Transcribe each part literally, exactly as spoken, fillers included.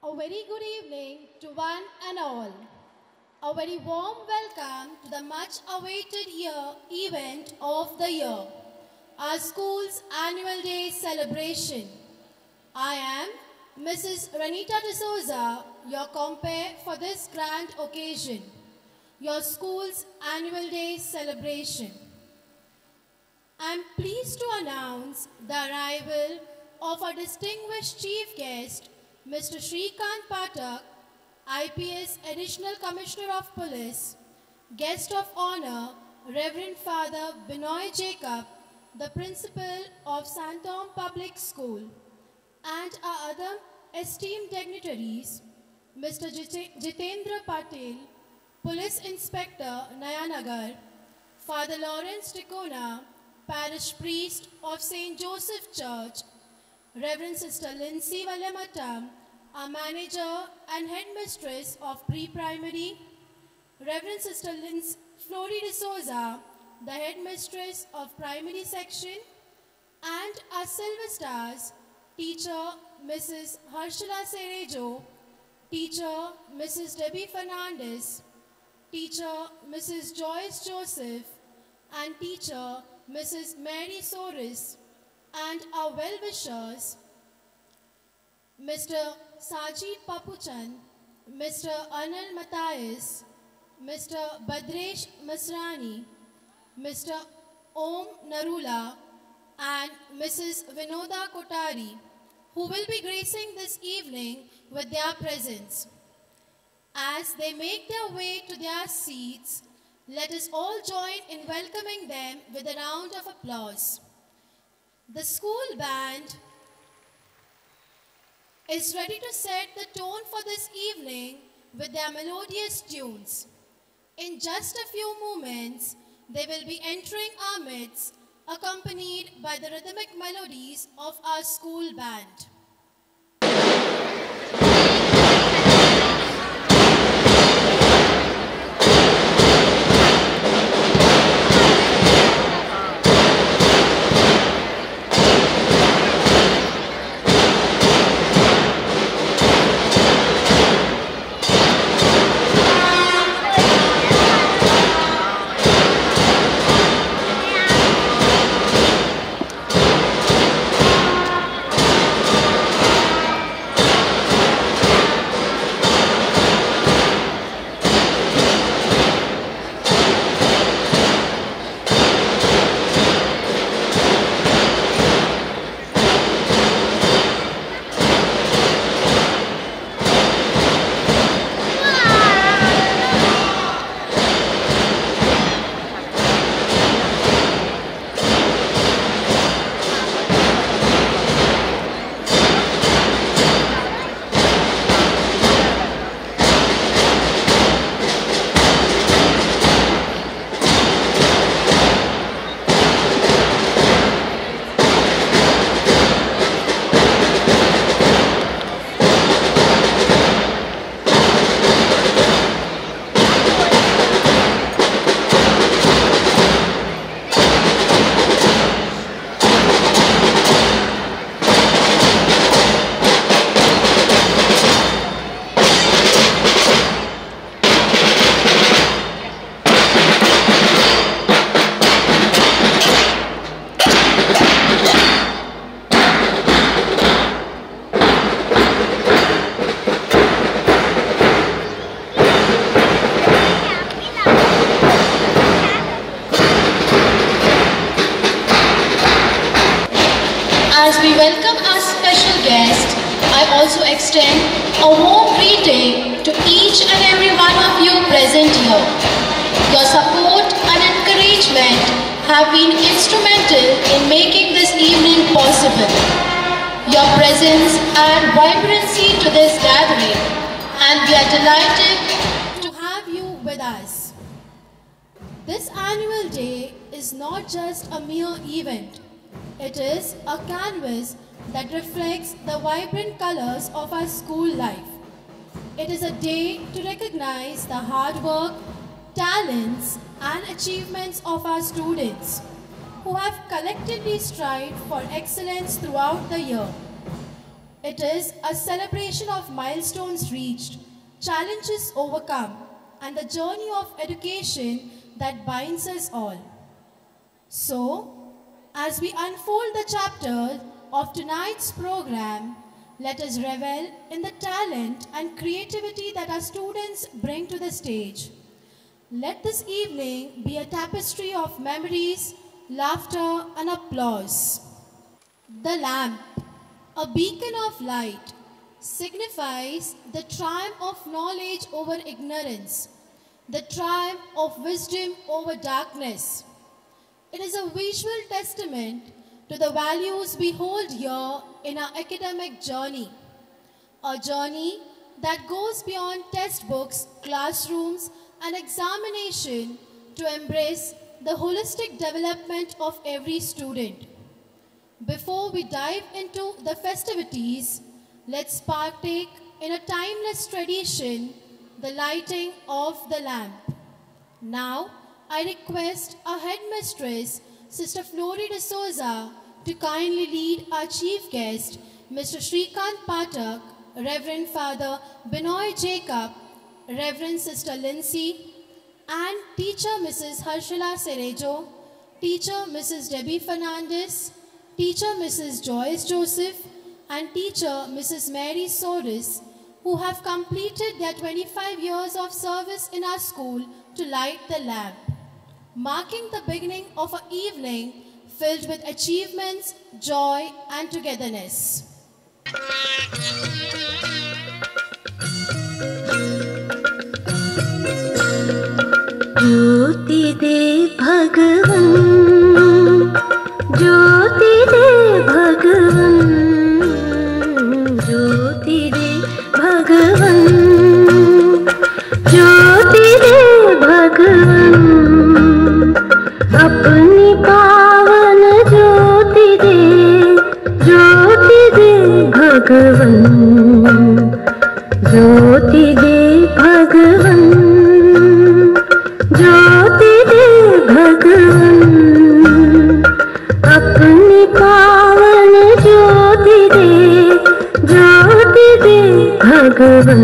A very good evening to one and all. A very warm welcome to the much awaited year event of the year, our school's annual day celebration. I am Missus Ranita D'Souza, your compere for this grand occasion, your school's annual day celebration. I am pleased to announce the arrival of our distinguished chief guest, Mister Shrikant Pathak, I P S Additional Commissioner of Police, Guest of Honor, Reverend Father Binoy Jacob, the Principal of Santom Public School, and our other esteemed dignitaries, Mister Jitendra Patel, Police Inspector Nayanagar, Father Lawrence Tikona, Parish Priest of Saint Joseph Church, Reverend Sister Lindsay Valamatam, our Manager and Headmistress of Pre-Primary, Reverend Sister Lindsay Flory D'Souza, the Headmistress of Primary Section, and our Silver Stars, Teacher Missus Harshala Serejo, Teacher Missus Debbie Fernandez, Teacher Missus Joyce Joseph, and Teacher Missus Mary Soris, and our well-wishers, Mister Sajid Papuchan, Mister Anil Matthias, Mister Badresh Masrani, Mister Om Narula, and Missus Vinoda Kotari, who will be gracing this evening with their presence. As they make their way to their seats, let us all join in welcoming them with a round of applause. The school band is ready to set the tone for this evening with their melodious tunes. In just a few moments, they will be entering our midst, accompanied by the rhythmic melodies of our school band. As we welcome our special guest, I also extend a warm greeting to each and every one of you present here. Your support and encouragement have been instrumental in making this evening possible. Your presence add vibrancy to this gathering, and we are delighted to have you with us. This annual day is not just a mere event. It is a canvas that reflects the vibrant colors of our school life. It is a day to recognize the hard work, talents, and achievements of our students who have collectively strived for excellence throughout the year. It It is a celebration of milestones reached, challenges overcome, and the journey of education that binds us all. So, as we unfold the chapter of tonight's program, let us revel in the talent and creativity that our students bring to the stage. Let this evening be a tapestry of memories, laughter, and applause. The lamp, a beacon of light, signifies the triumph of knowledge over ignorance, the triumph of wisdom over darkness. It is a visual testament to the values we hold here in our academic journey, a journey that goes beyond textbooks, classrooms, and examination to embrace the holistic development of every student. Before we dive into the festivities, let's partake in a timeless tradition, the lighting of the lamp. Now, I request our headmistress, Sister Flory de Souza, to kindly lead our chief guest, Mister Shrikant Pathak, Reverend Father Binoy Jacob, Reverend Sister Lindsay, and Teacher Missus Harshila Cerejo, Teacher Missus Debbie Fernandez, Teacher Missus Joyce Joseph, and Teacher Missus Mary Soris, who have completed their twenty-five years of service in our school to light the lamp, marking the beginning of an evening filled with achievements, joy, and togetherness. ज्योति दे भगवन ज्योति दे भगवन ज्योति दे भगवन ज्योति दे भगवन अपनी पावन ज्योति दे ज्योति दे भगवन ज्योति दे भगवन ज्योति दे भगवन अपनी पावन ज्योति दे ज्योति दे भगवन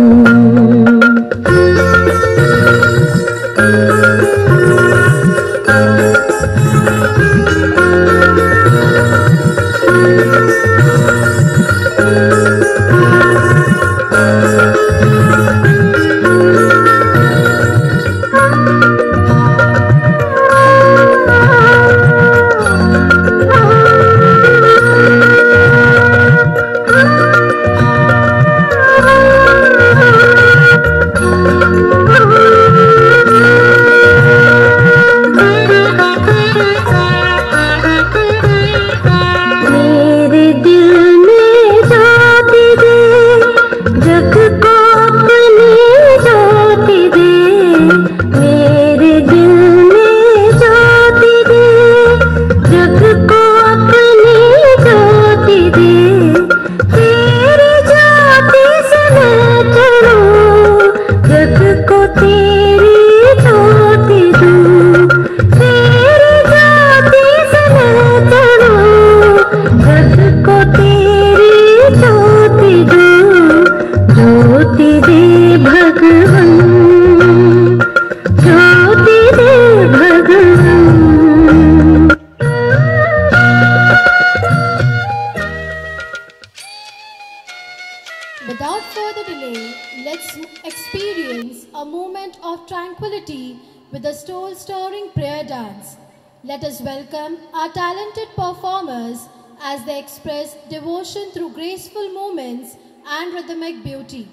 Without further delay, let's experience a moment of tranquility with the soul-stirring prayer dance. Let us welcome our talented performers as they express devotion through graceful movements and rhythmic beauty.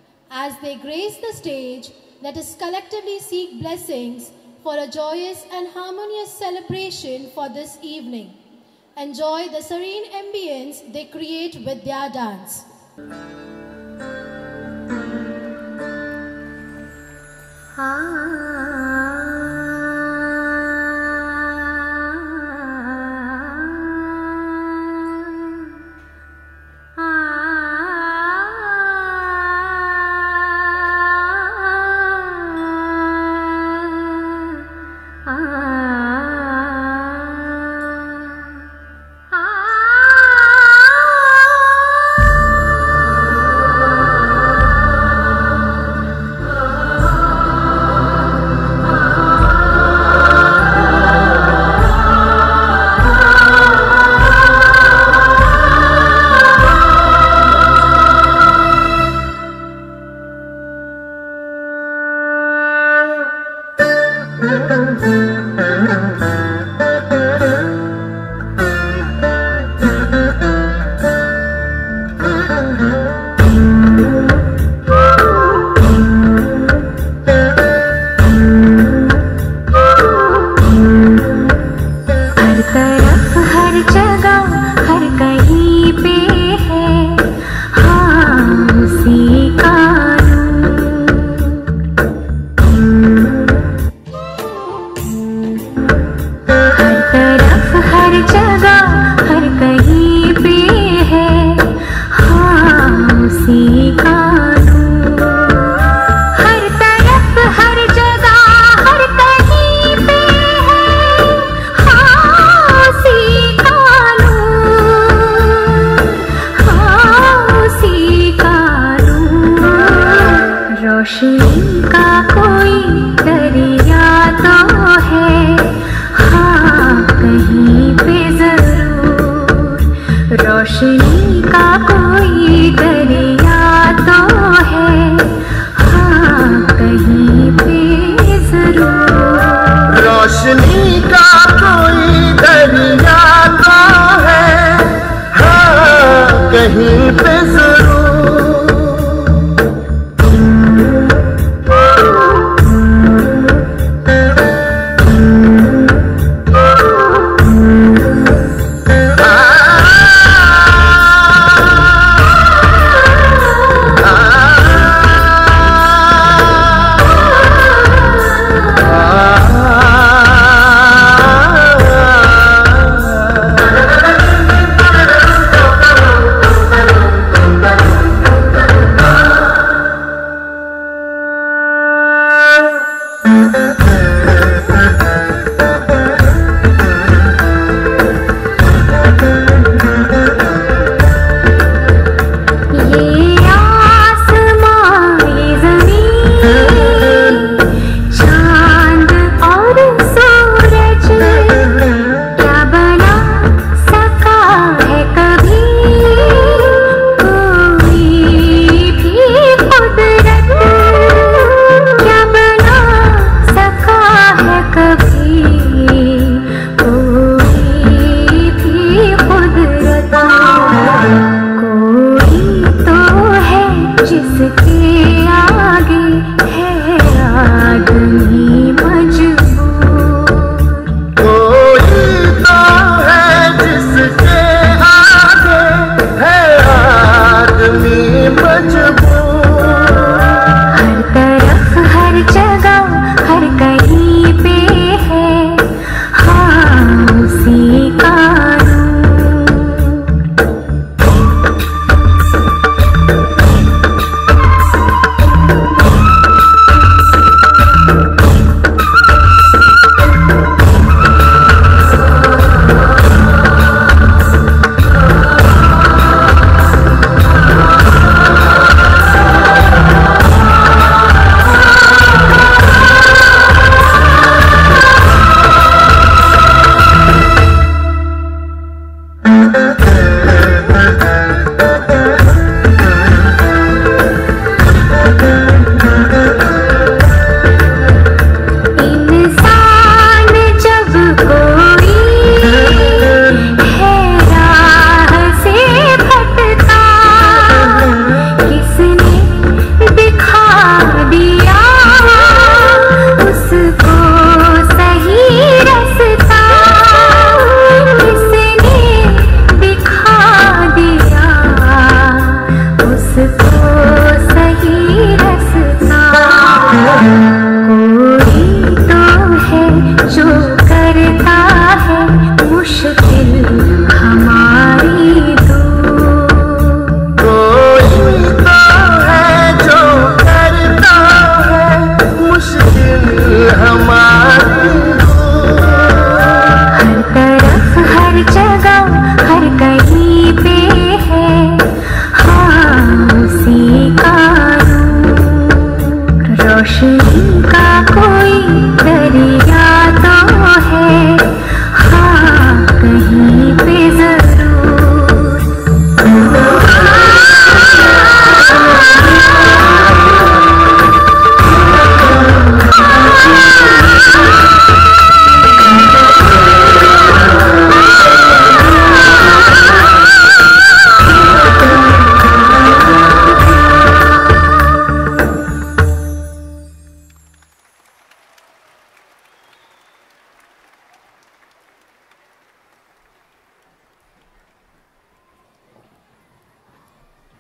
As they grace the stage, let us collectively seek blessings for a joyous and harmonious celebration for this evening. Enjoy the serene ambience they create with their dance. Ah रोशनी का कोई दरिया तो है, हाँ कहीं पे जरूर। रोशनी का कोई दरिया तो है, हाँ कहीं पे जरूर। रोशनी का कोई दरिया तो है, हाँ कहीं पे जरूर।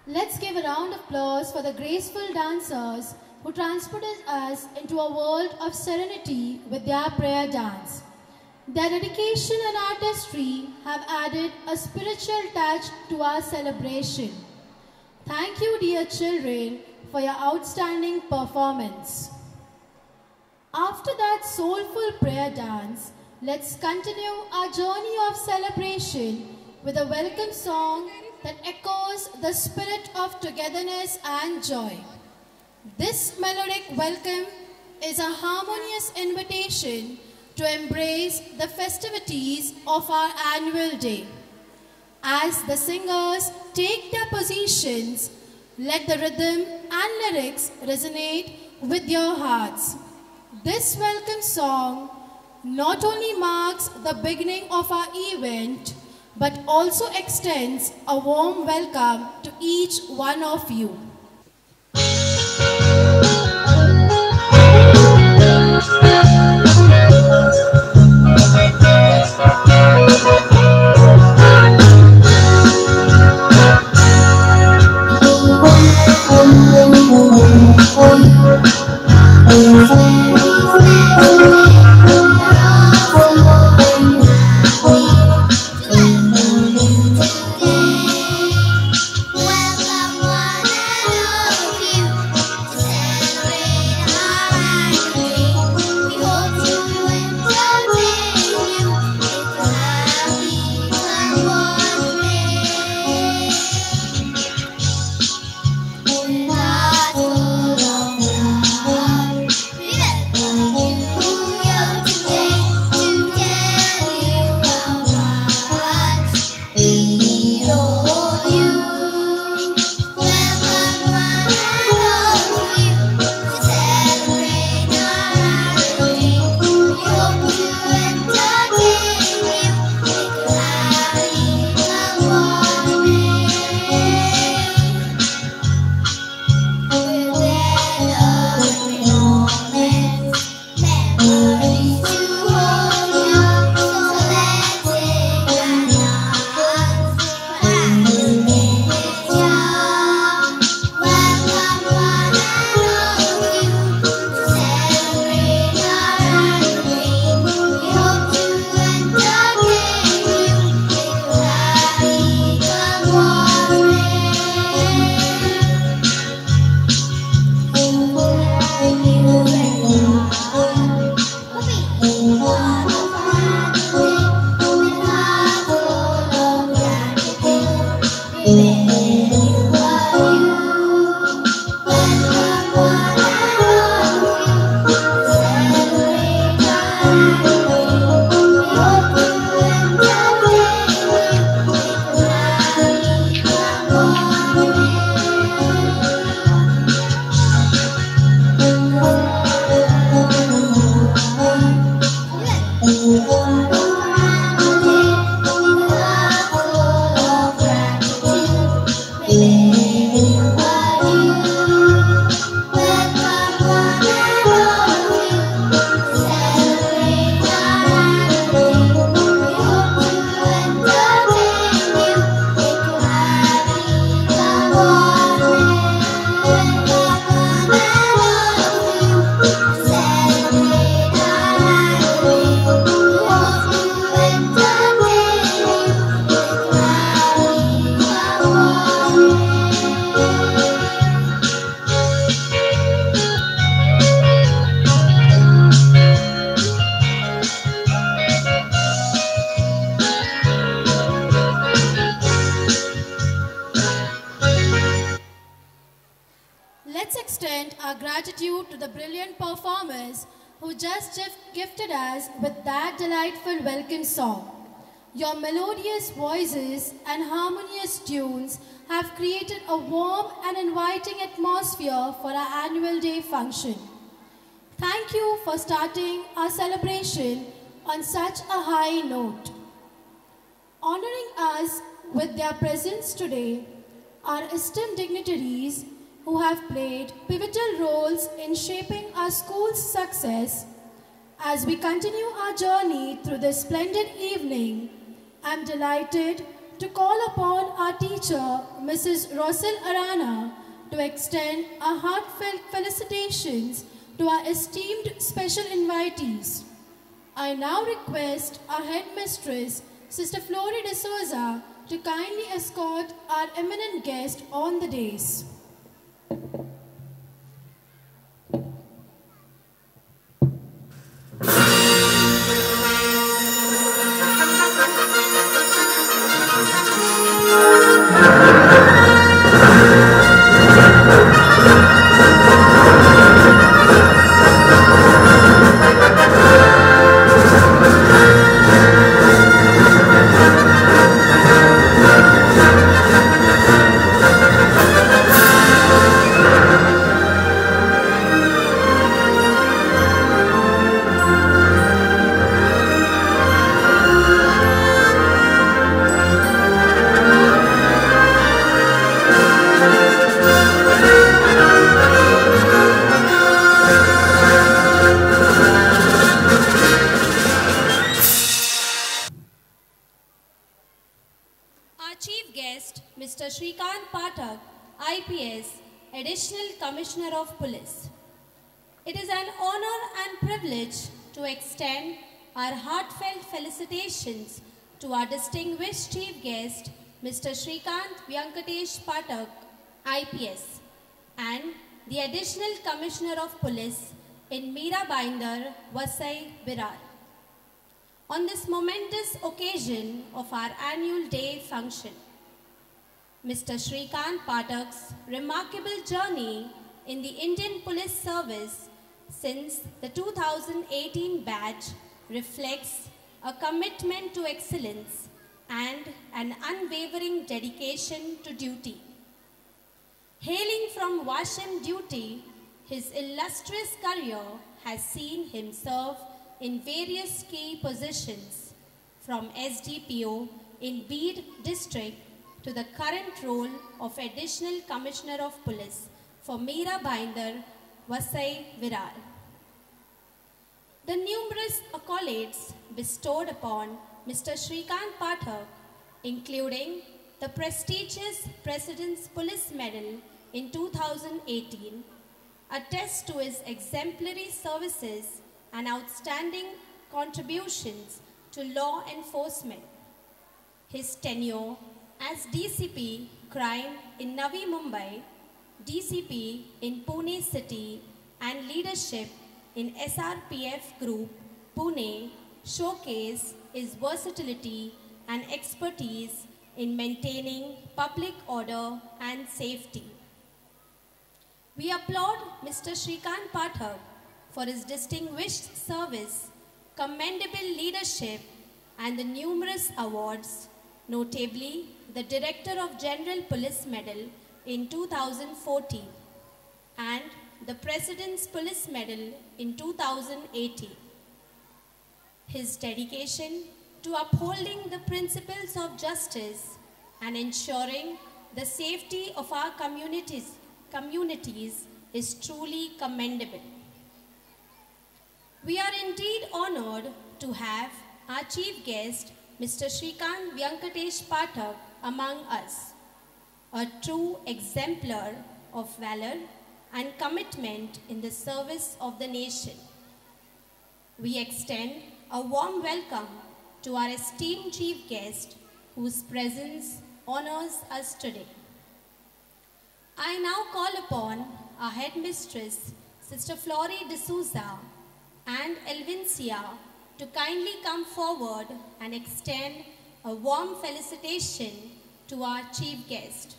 Let's give a round of applause for the graceful dancers who transported us into a world of serenity with their prayer dance. Their dedication and artistry have added a spiritual touch to our celebration. Thank you, dear children, for your outstanding performance. After that soulful prayer dance, let's continue our journey of celebration with a welcome song that echoes the spirit of togetherness and joy. This melodic welcome is a harmonious invitation to embrace the festivities of our annual day. As the singers take their positions, let the rhythm and lyrics resonate with your hearts. This welcome song not only marks the beginning of our event, but also extends a warm welcome to each one of you. Let's extend our gratitude to the brilliant performers who just gif- gifted us with that delightful welcome song. Your melodious voices and harmonious tunes have created a warm and inviting atmosphere for our annual day function. Thank you for starting our celebration on such a high note. Honoring us with their presence today are esteemed dignitaries who have played pivotal roles in shaping our school's success. As we continue our journey through this splendid evening, I'm delighted to call upon our teacher, Missus Rosal Arana, to extend our heartfelt felicitations to our esteemed special invitees. I now request our headmistress, Sister Flory de Souza, to kindly escort our eminent guest on the dais. Additional Commissioner of Police. It is an honor and privilege to extend our heartfelt felicitations to our distinguished chief guest, Mister Shrikant Vyankatesh Pathak, I P S, and the Additional Commissioner of Police in Mira, Vasai, Virar. On this momentous occasion of our annual day function, Mister Shrikant Pathak's remarkable journey in the Indian Police Service since the two thousand eighteen batch reflects a commitment to excellence and an unwavering dedication to duty. Hailing from Washam duty, his illustrious career has seen him serve in various key positions, from S D P O in Beed district to the current role of Additional Commissioner of Police for Mira, Vasai, Virar. The numerous accolades bestowed upon Mister Shrikant Pathak, including the prestigious President's Police Medal in two thousand eighteen, attest to his exemplary services and outstanding contributions to law enforcement. His tenure as D C P Crime in Navi Mumbai, D C P in Pune City, and leadership in S R P F Group, Pune, showcase his versatility and expertise in maintaining public order and safety. We applaud Mister Shrikant Pathak for his distinguished service, commendable leadership, and the numerous awards, notably the Director of General Police Medal in two thousand fourteen and the President's Police Medal in two thousand eighteen. His dedication to upholding the principles of justice and ensuring the safety of our communities, communities is truly commendable. We are indeed honored to have our chief guest, Mister Shrikant Vyankatesh Pathak, among us, a true exemplar of valor and commitment in the service of the nation. We extend a warm welcome to our esteemed chief guest, whose presence honors us today. I now call upon our headmistress, Sister Flory de Souza, and Elvincia to kindly come forward and extend a warm felicitation to our chief guest.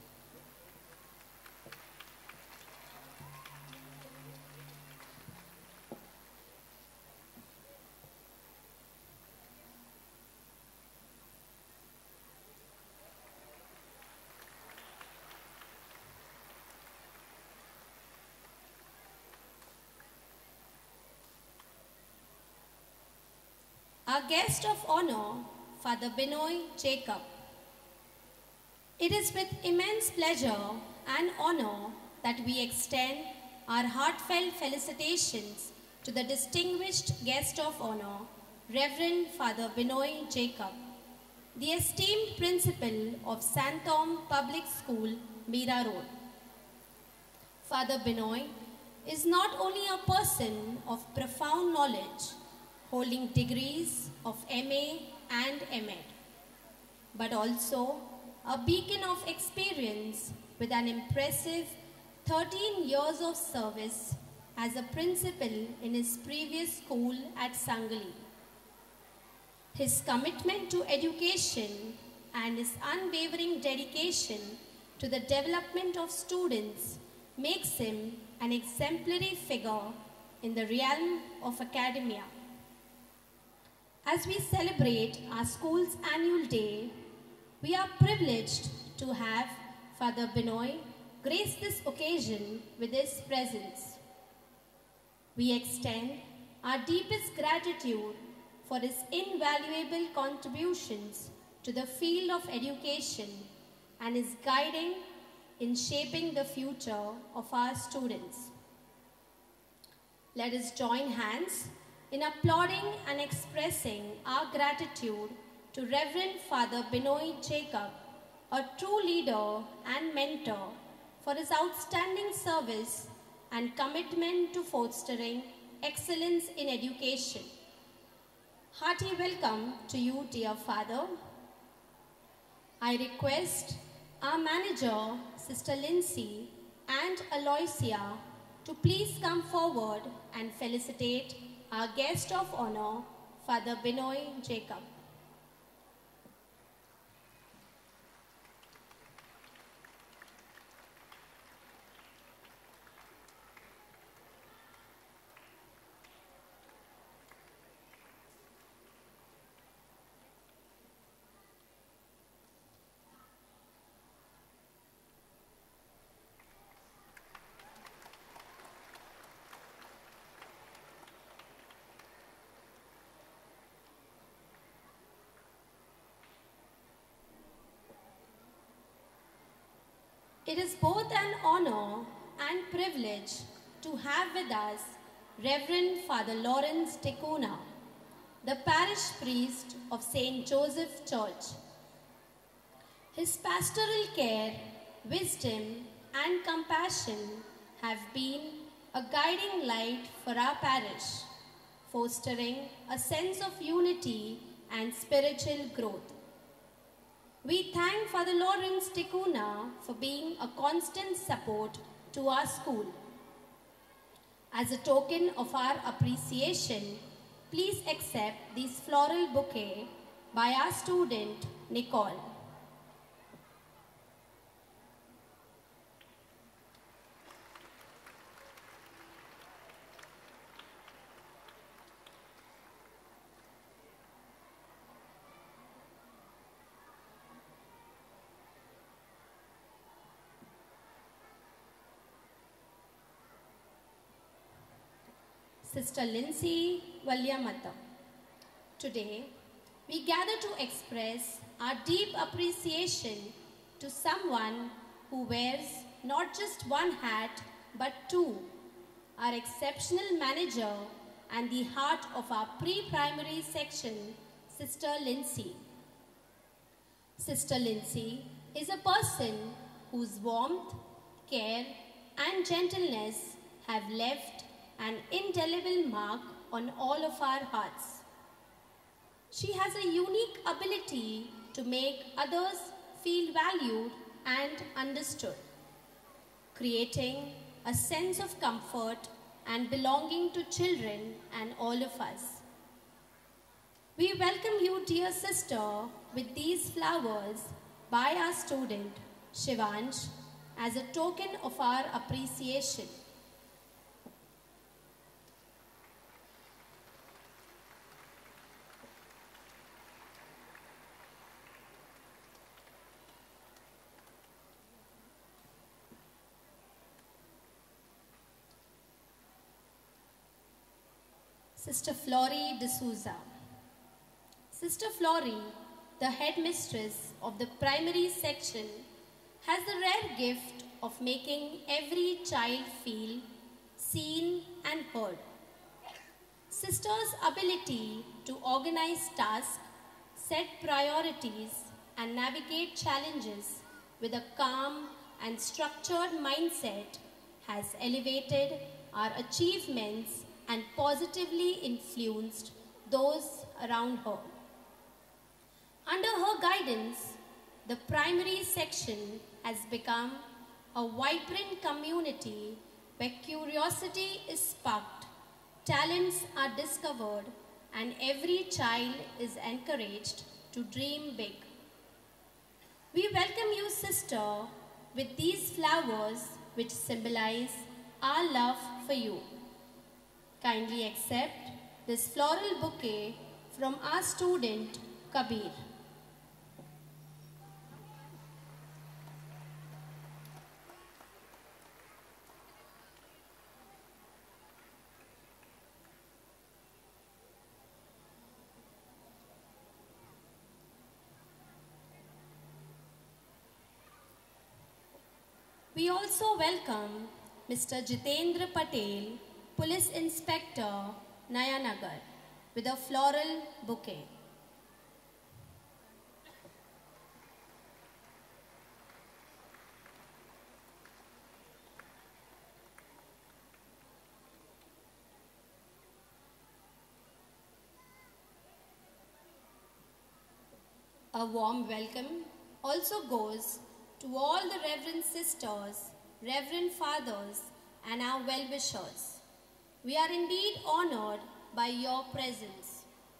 Our guest of honor, Father Binoy Jacob. It is with immense pleasure and honor that we extend our heartfelt felicitations to the distinguished guest of honor, Reverend Father Binoy Jacob. the esteemed principal of Santom Public School, Mira Road. Father Binoy is not only a person of profound knowledge, holding degrees of M A and M Ed, but also a beacon of experience with an impressive thirteen years of service as a principal in his previous school at Sangali. His commitment to education and his unwavering dedication to the development of students makes him an exemplary figure in the realm of academia. As we celebrate our school's annual day, we are privileged to have Father Binoy grace this occasion with his presence. We extend our deepest gratitude for his invaluable contributions to the field of education and his guiding in shaping the future of our students. Let us join hands in applauding and expressing our gratitude to Reverend Father Binoy Jacob, a true leader and mentor, for his outstanding service and commitment to fostering excellence in education. Hearty welcome to you, dear Father. I request our manager, Sister Lindsay and Aloysia, to please come forward and felicitate our guest of honor, Father Binoy Jacob. It is both an honor and privilege to have with us Reverend Father Lawrence Tekuna, the parish priest of Saint Joseph Church. His pastoral care, wisdom, and compassion have been a guiding light for our parish, fostering a sense of unity and spiritual growth. We thank Father Lawrence Tekuna for being a constant support to our school. As a token of our appreciation, please accept this floral bouquet by our student, Nicole. Sister Lindsay Valyamata. Today, we gather to express our deep appreciation to someone who wears not just one hat but two, our exceptional manager and the heart of our pre-primary section, Sister Lindsay. Sister Lindsay is a person whose warmth, care, and gentleness have left an indelible mark on all of our hearts. She has a unique ability to make others feel valued and understood, creating a sense of comfort and belonging to children and all of us. We welcome you, dear sister, with these flowers by our student, Shivansh, as a token of our appreciation. Sister Flory D'Souza. Sister Flory, the headmistress of the primary section, has the rare gift of making every child feel seen and heard. Sister's ability to organize tasks, set priorities, and navigate challenges with a calm and structured mindset has elevated our achievements and positively influenced those around her. Under her guidance, the primary section has become a vibrant community where curiosity is sparked, talents are discovered, and every child is encouraged to dream big. We welcome you, sister, with these flowers which symbolize our love for you. Kindly accept this floral bouquet from our student, Kabir. We also welcome Mister Jitendra Patel, Police Inspector, Nayanagar, with a floral bouquet. A warm welcome also goes to all the Reverend Sisters, Reverend Fathers, and our well-wishers. We are indeed honored by your presence.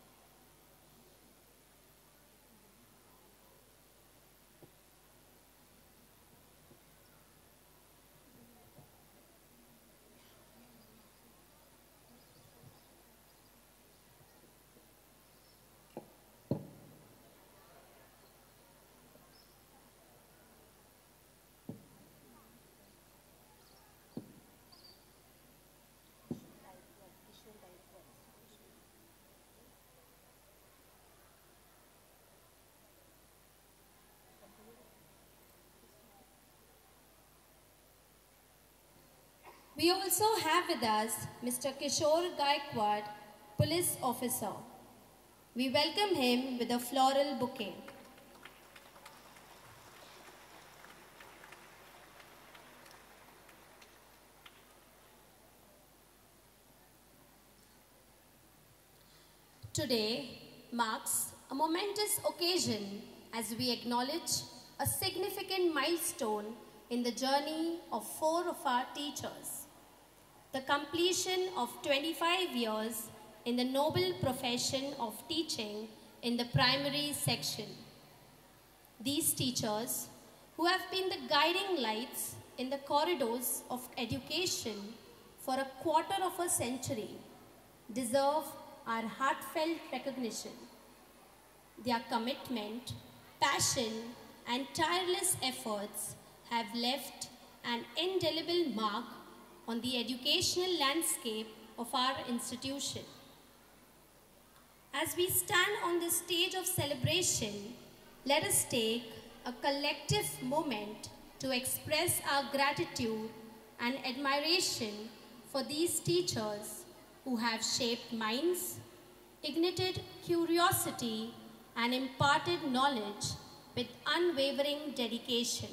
We also have with us Mister Kishore Gaikwad, Police Officer. We welcome him with a floral bouquet. Today marks a momentous occasion as we acknowledge a significant milestone in the journey of four of our teachers. The completion of twenty-five years in the noble profession of teaching in the primary section. These teachers, who have been the guiding lights in the corridors of education for a quarter of a century, deserve our heartfelt recognition. Their commitment, passion, and tireless efforts have left an indelible mark on the educational landscape of our institution. As we stand on this stage of celebration, let us take a collective moment to express our gratitude and admiration for these teachers who have shaped minds, ignited curiosity, and imparted knowledge with unwavering dedication.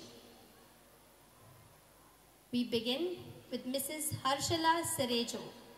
We begin with Missus Harshala Serejo.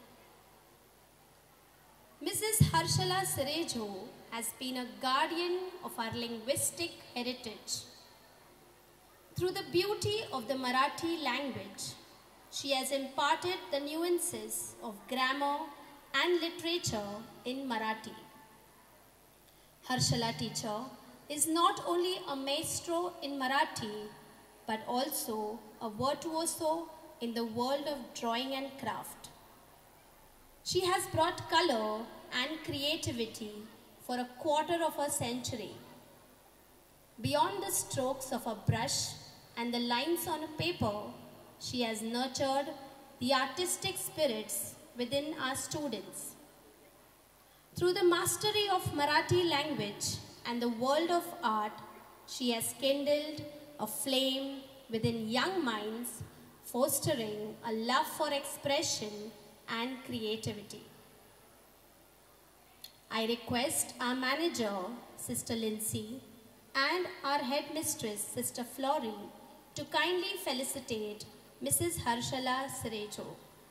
Missus Harshala Serejo has been a guardian of our linguistic heritage. Through the beauty of the Marathi language, she has imparted the nuances of grammar and literature in Marathi. Harshala teacher is not only a maestro in Marathi, but also a virtuoso in the world of drawing and craft. She has brought color and creativity for a quarter of a century. Beyond the strokes of a brush and the lines on a paper, she has nurtured the artistic spirits within our students. Through the mastery of Marathi language and the world of art, she has kindled a flame within young minds, fostering a love for expression and creativity. I request our manager, Sister Lindsay, and our headmistress, Sister Florrie, to kindly felicitate Missus Harshala Sirejo.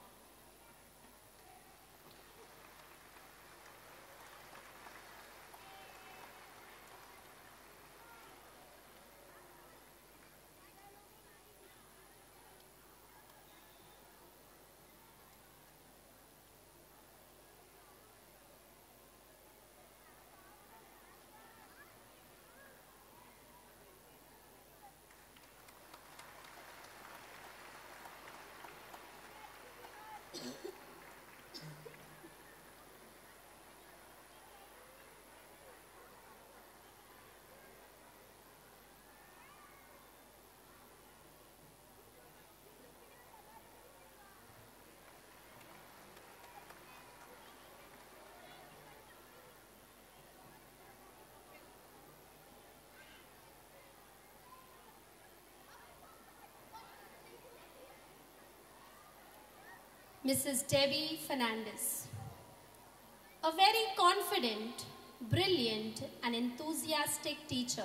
Missus Debbie Fernandez. A very confident, brilliant and enthusiastic teacher.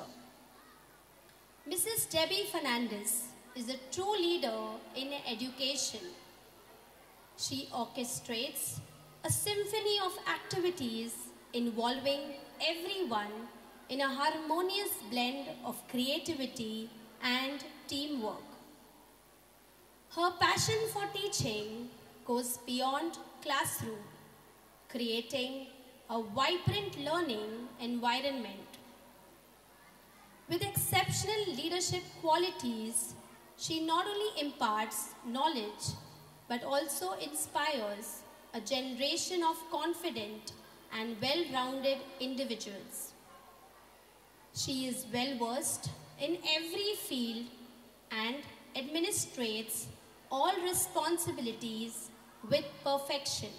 Missus Debbie Fernandez is a true leader in education. She orchestrates a symphony of activities involving everyone in a harmonious blend of creativity and teamwork. Her passion for teaching goes beyond classroom, creating a vibrant learning environment. With exceptional leadership qualities, she not only imparts knowledge, but also inspires a generation of confident and well-rounded individuals. She is well-versed in every field and administrates all responsibilities with perfection.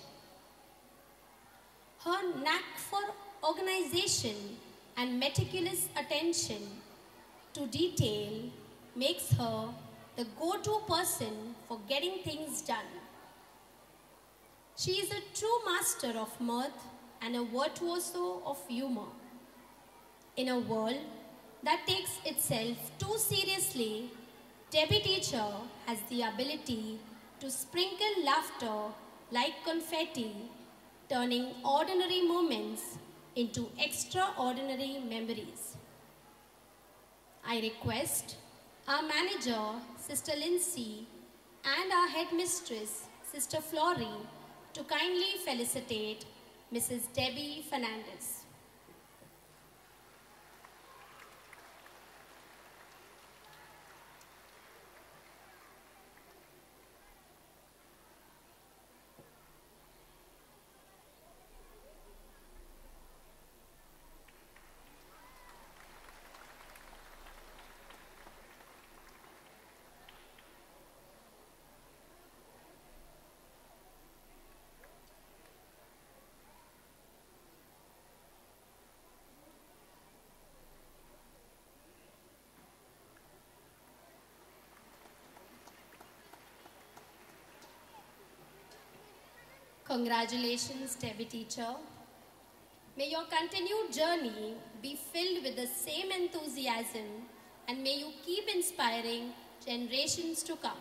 Her knack for organization and meticulous attention to detail makes her the go-to person for getting things done. She is a true master of mirth and a virtuoso of humor. In a world that takes itself too seriously, Debbie Teacher has the ability to sprinkle laughter like confetti, turning ordinary moments into extraordinary memories. I request our manager, Sister Lindsay, and our headmistress, Sister Florrie, to kindly felicitate Missus Debbie Fernandez. Congratulations, Debbie Teacher. May your continued journey be filled with the same enthusiasm, and may you keep inspiring generations to come.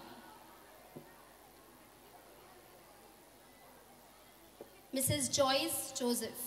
Missus Joyce Joseph.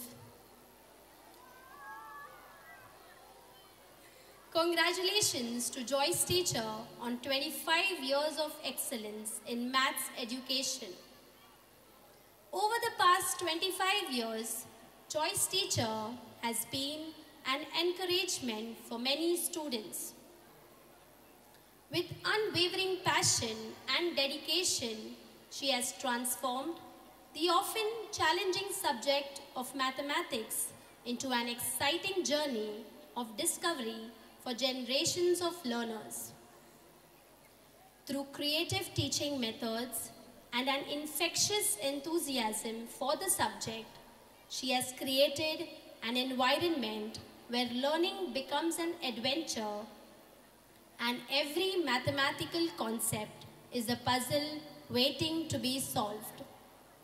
Congratulations to Joyce Teacher on twenty-five years of excellence in maths education. Over the past twenty-five years, Joyce Teacher has been an encouragement for many students. With unwavering passion and dedication, she has transformed the often challenging subject of mathematics into an exciting journey of discovery for generations of learners. Through creative teaching methods and an infectious enthusiasm for the subject, she has created an environment where learning becomes an adventure and every mathematical concept is a puzzle waiting to be solved.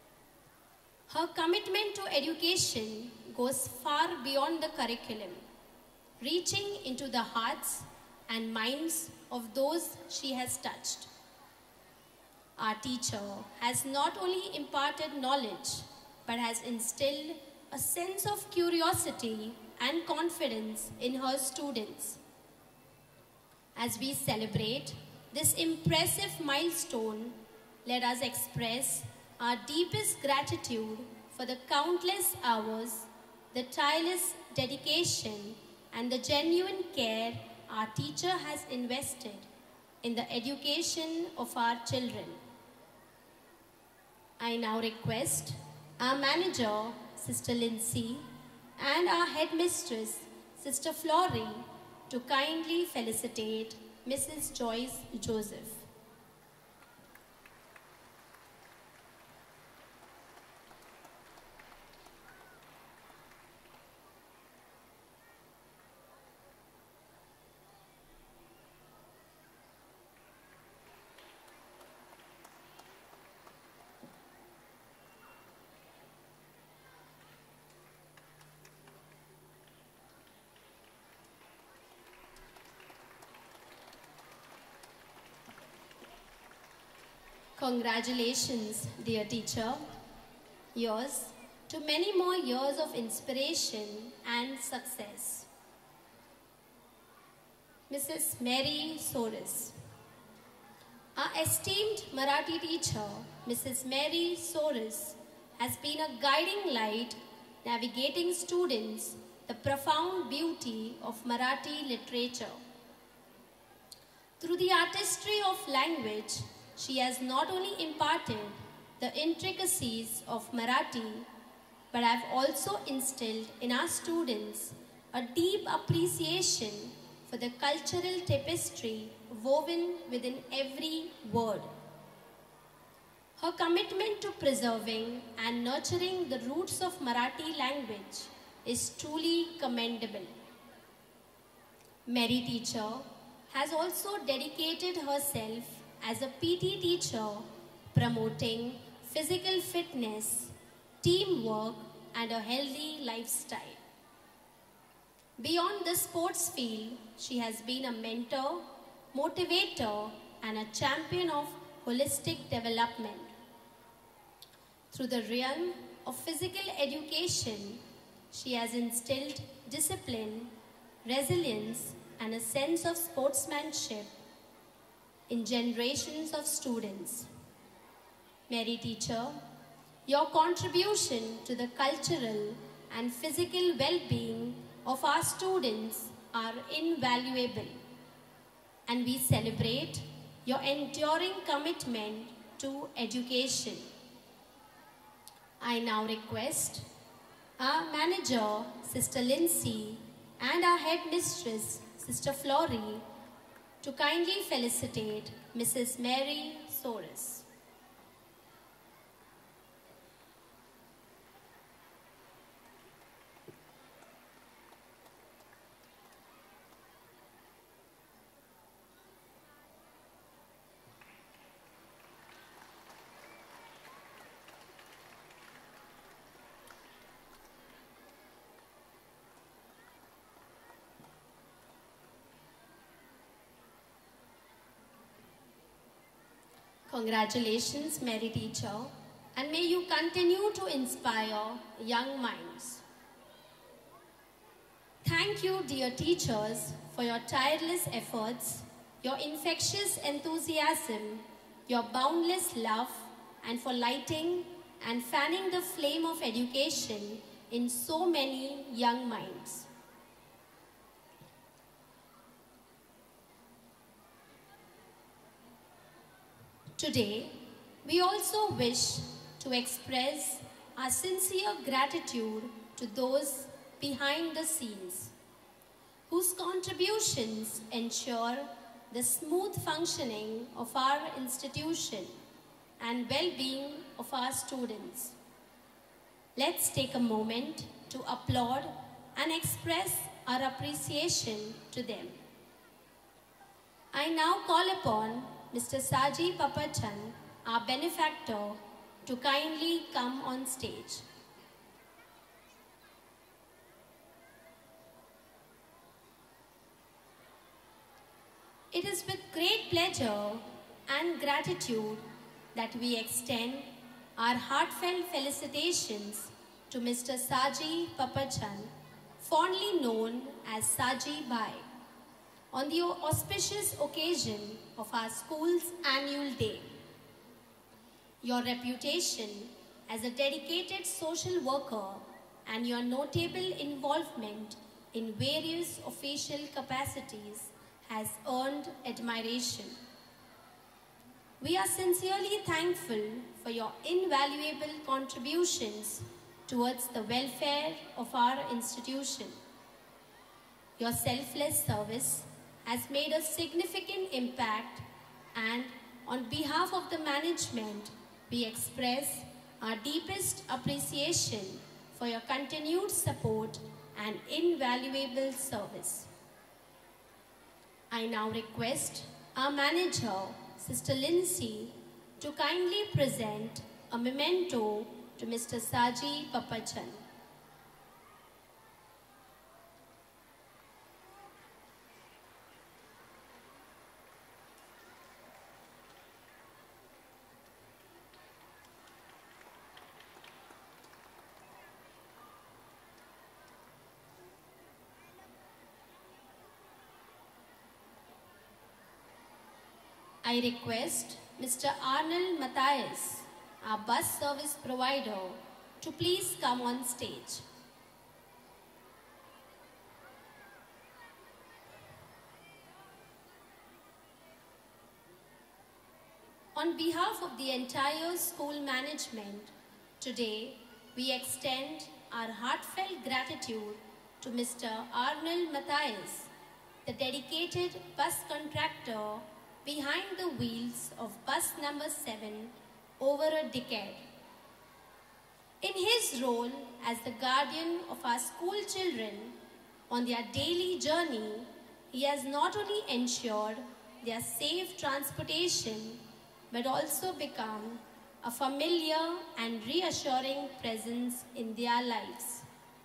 Her commitment to education goes far beyond the curriculum. reaching into the hearts and minds of those she has touched. Our teacher has not only imparted knowledge, but has instilled a sense of curiosity and confidence in her students. As we celebrate this impressive milestone, let us express our deepest gratitude for the countless hours, the tireless dedication, and the genuine care our teacher has invested in the education of our children. I now request our manager, Sister Lindsay, and our headmistress, Sister Flory, to kindly felicitate Missus Joyce Joseph. Congratulations, dear teacher. Yours to many more years of inspiration and success. Missus Mary Soros. Our esteemed Marathi teacher, Missus Mary Soros, has been a guiding light navigating students the profound beauty of Marathi literature. Through the artistry of language, she has not only imparted the intricacies of Marathi, but have also instilled in our students a deep appreciation for the cultural tapestry woven within every word. Her commitment to preserving and nurturing the roots of Marathi language is truly commendable. Mary teacher has also dedicated herself as a P T teacher, promoting physical fitness, teamwork, and a healthy lifestyle. Beyond the sports field, she has been a mentor, motivator, and a champion of holistic development. Through the realm of physical education, she has instilled discipline, resilience, and a sense of sportsmanship in generations of students. Mary teacher, your contribution to the cultural and physical well-being of our students are invaluable, and we celebrate your enduring commitment to education. I now request our manager, Sister Lindsay, and our headmistress, Sister Flory, to kindly felicitate Missus Mary Soros. Congratulations, Mary teacher, and may you continue to inspire young minds. Thank you, dear teachers, for your tireless efforts, your infectious enthusiasm, your boundless love, and for lighting and fanning the flame of education in so many young minds. Today, we also wish to express our sincere gratitude to those behind the scenes, whose contributions ensure the smooth functioning of our institution and well-being of our students. Let's take a moment to applaud and express our appreciation to them. I now call upon Mister Saji Papachan, our benefactor, to kindly come on stage. great pleasure and gratitude that we extend our heartfelt felicitations to Mister Saji Papachan, fondly known as Saji Bai, on the auspicious occasion of our school's annual day. Your reputation as a dedicated social worker and your notable involvement in various official capacities has earned admiration. We are sincerely thankful for your invaluable contributions towards the welfare of our institution. Your selfless service has made a significant impact, and on behalf of the management, we express our deepest appreciation for your continued support and invaluable service. I now request our manager, Sister Lindsay, to kindly present a memento to Mister Saji Papachan. I request Mister Arnold Matthias, our bus service provider, to please come on stage. On behalf of the entire school management, today we extend our heartfelt gratitude to Mister Arnold Matthias, the dedicated bus contractor behind the wheels of bus number seven over a decade. In his role as the guardian of our school children on their daily journey, he has not only ensured their safe transportation but also become a familiar and reassuring presence in their lives.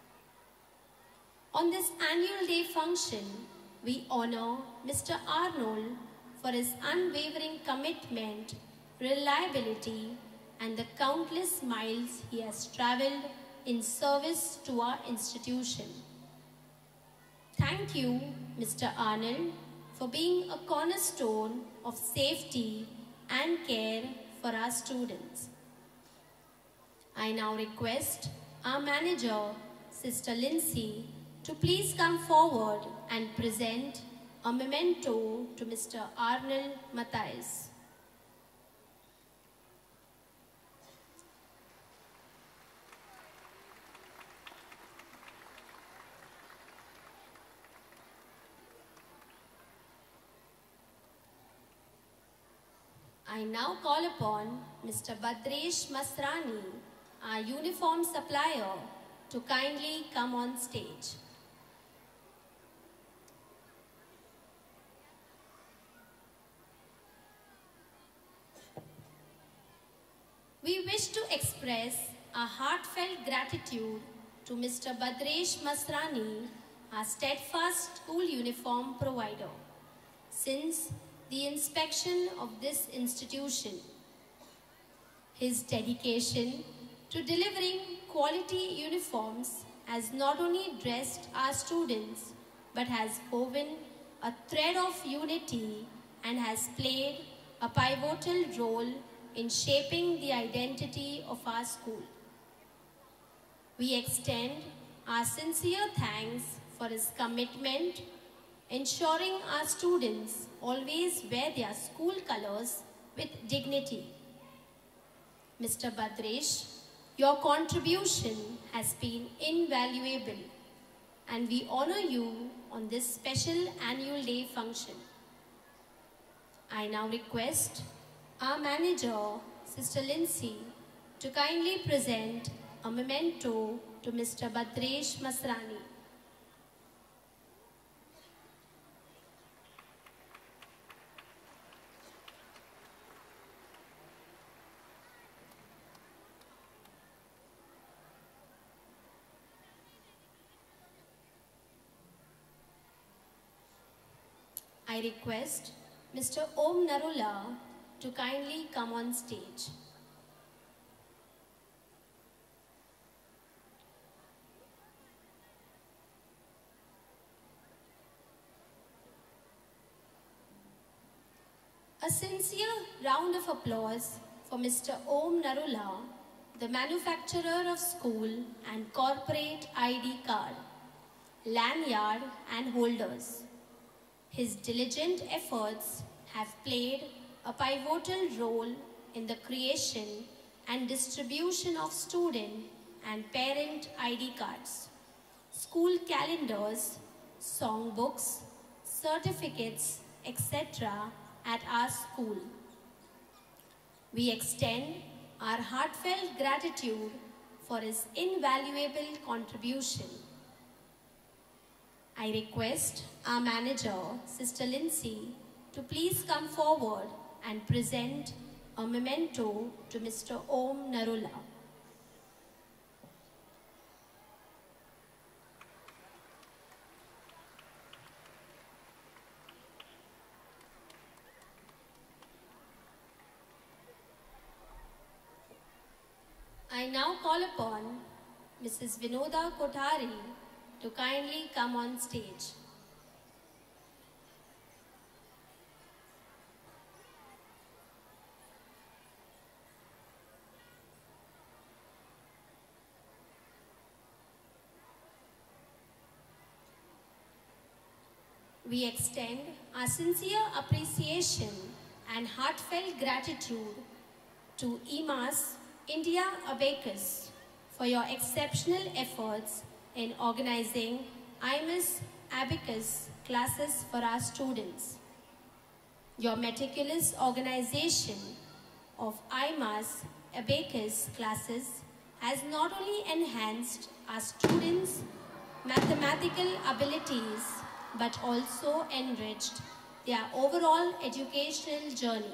On this annual day function, we honor Mister Arnold for his unwavering commitment, reliability, and the countless miles he has traveled in service to our institution. Thank you, Mister Arnold, for being a cornerstone of safety and care for our students. I now request our manager, Sister Lindsay, to please come forward and present a memento to Mister Arnold Matthias. I now call upon Mister Badresh Masrani, our uniform supplier, to kindly come on stage. We wish to express our heartfelt gratitude to Mister Badresh Masrani, our steadfast school uniform provider, since the inspection of this institution. His dedication to delivering quality uniforms has not only dressed our students but has woven a thread of unity and has played a pivotal role in shaping the identity of our school. We extend our sincere thanks for his commitment, ensuring our students always wear their school colors with dignity. Mister Badresh, your contribution has been invaluable, and we honor you on this special annual day function. I now request our manager, Sister Lindsay, to kindly present a memento to Mister Badresh Masrani. I request Mister Om Narula to kindly come on stage. A sincere round of applause for Mister Om Narula, the manufacturer of school and corporate I D card, lanyard and holders. His diligent efforts have played a pivotal role in the creation and distribution of student and parent I D cards, school calendars, songbooks, certificates, et cetera at our school. We extend our heartfelt gratitude for his invaluable contribution. I request our manager, Sister Lindsay, to please come forward and present a memento to Mister Om Narula. I now call upon Missus Vinoda Kothari to kindly come on stage. We extend our sincere appreciation and heartfelt gratitude to E M A S India Abacus for your exceptional efforts in organizing I M A S Abacus classes for our students. Your meticulous organization of I M A S Abacus classes has not only enhanced our students' mathematical abilities but also enriched their overall educational journey.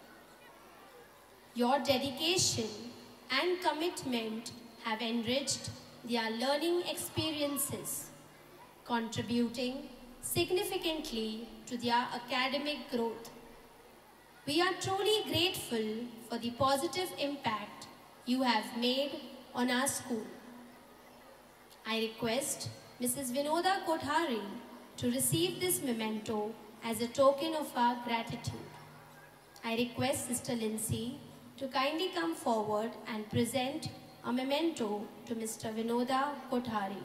Your dedication and commitment have enriched their learning experiences, contributing significantly to their academic growth. We are truly grateful for the positive impact you have made on our school. I request Missus Vinoda Kothari to receive this memento as a token of our gratitude. I request Sister Lindsay to kindly come forward and present a memento to Mister Vinoda Kothari.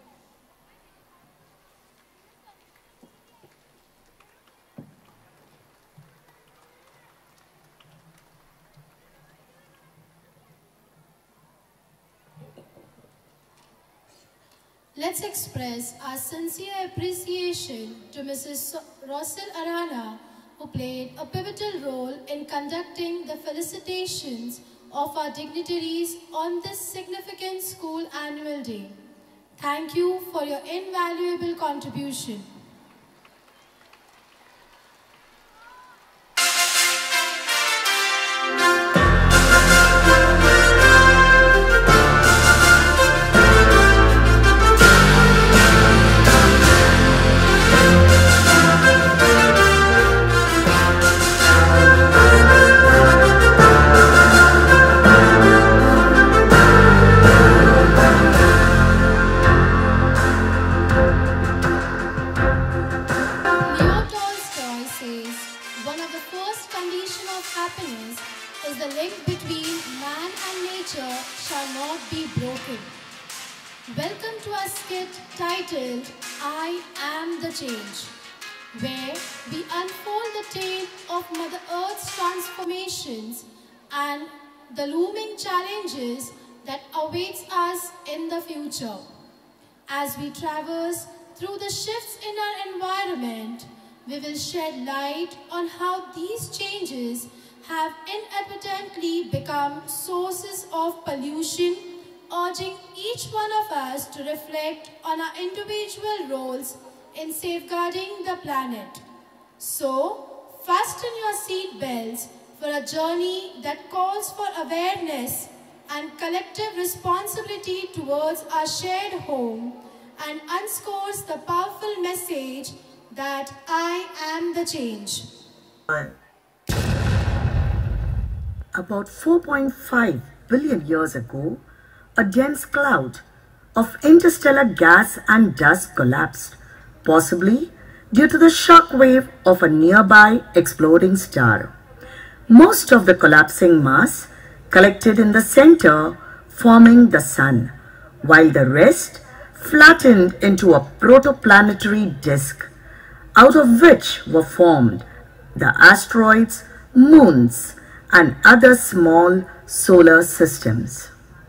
Let's express our sincere appreciation to Missus Rossel Arana, who played a pivotal role in conducting the felicitations of our dignitaries on this significant school annual day. Thank you for your invaluable contribution. Welcome to our skit titled I Am the Change, where we unfold the tale of Mother Earth's transformations and the looming challenges that awaits us in the future. As we traverse through the shifts in our environment, we will shed light on how these changes have inadvertently become sources of pollution, urging each one of us to reflect on our individual roles in safeguarding the planet. So, fasten your seat belts for a journey that calls for awareness and collective responsibility towards our shared home and underscores the powerful message that I am the change. About four point five billion years ago, a dense cloud of interstellar gas and dust collapsed, possibly due to the shock wave of a nearby exploding star. Most of the collapsing mass collected in the center, forming the Sun, while the rest flattened into a protoplanetary disk, out of which were formed the asteroids, moons, and other small solar systems.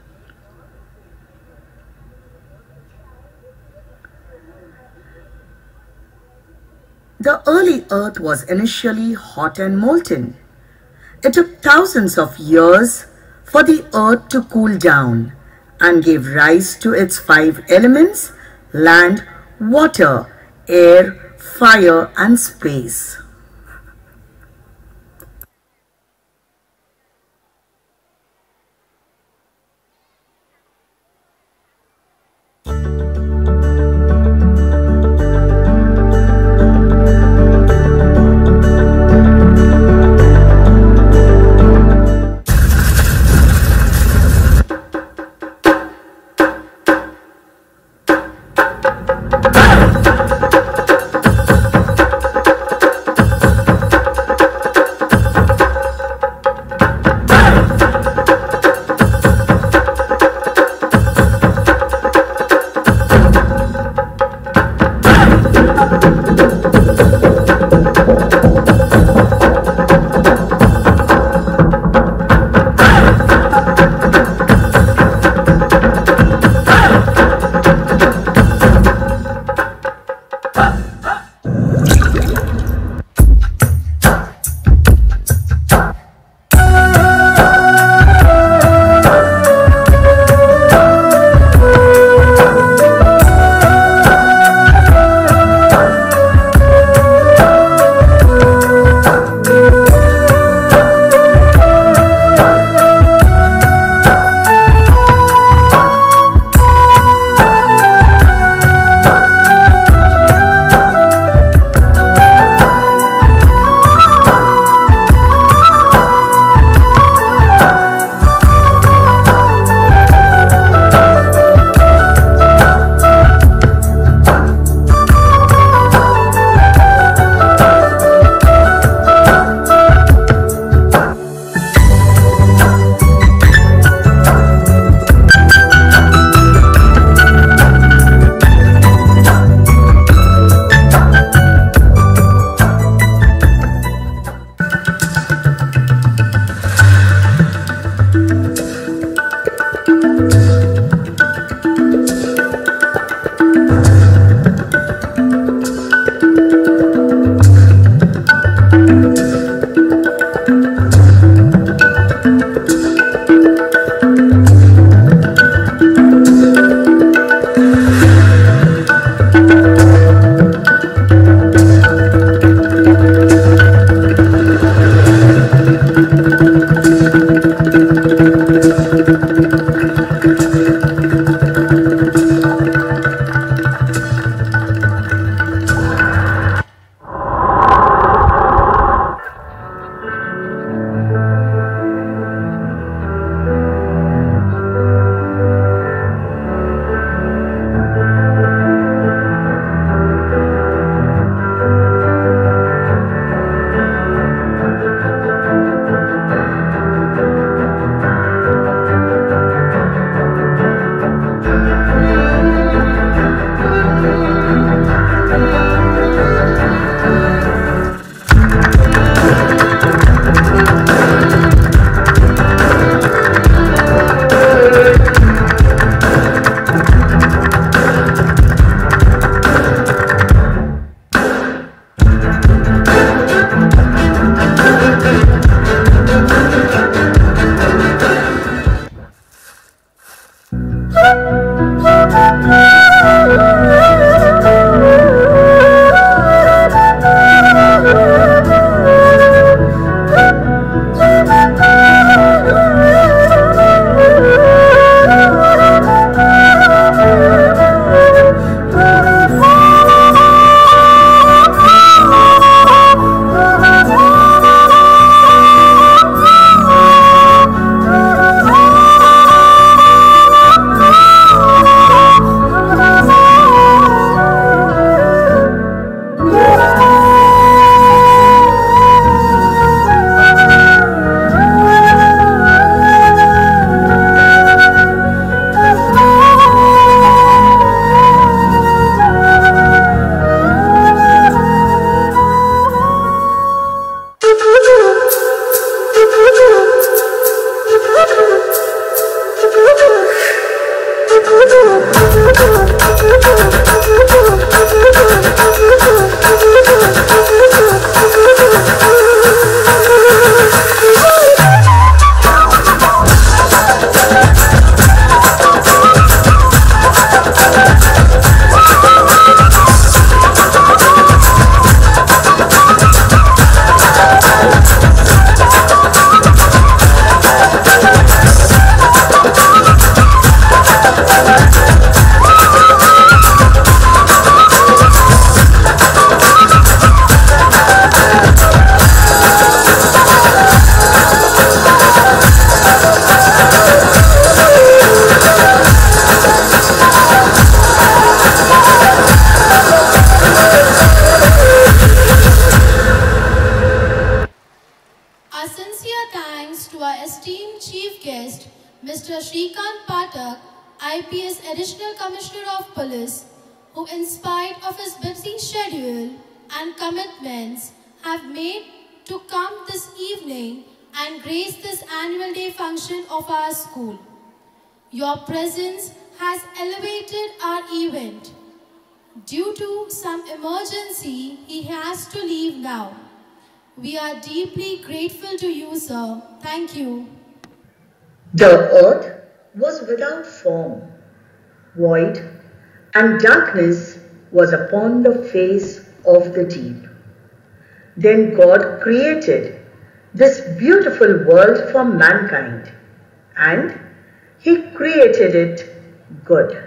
The early Earth was initially hot and molten. It took thousands of years for the Earth to cool down and gave rise to its five elements: land, water, air, fire, and space. thanks to our esteemed chief guest, Mister Shrikant Pathak, I P S Additional Commissioner of Police, who in spite of his busy schedule and commitments have made to come this evening and grace this annual day function of our school. Your presence has elevated our event. Due to some emergency, he has to leave now. We are deeply grateful to you, sir. Thank you. The earth was without form, void, and darkness was upon the face of the deep. Then God created this beautiful world for mankind, and He created it good.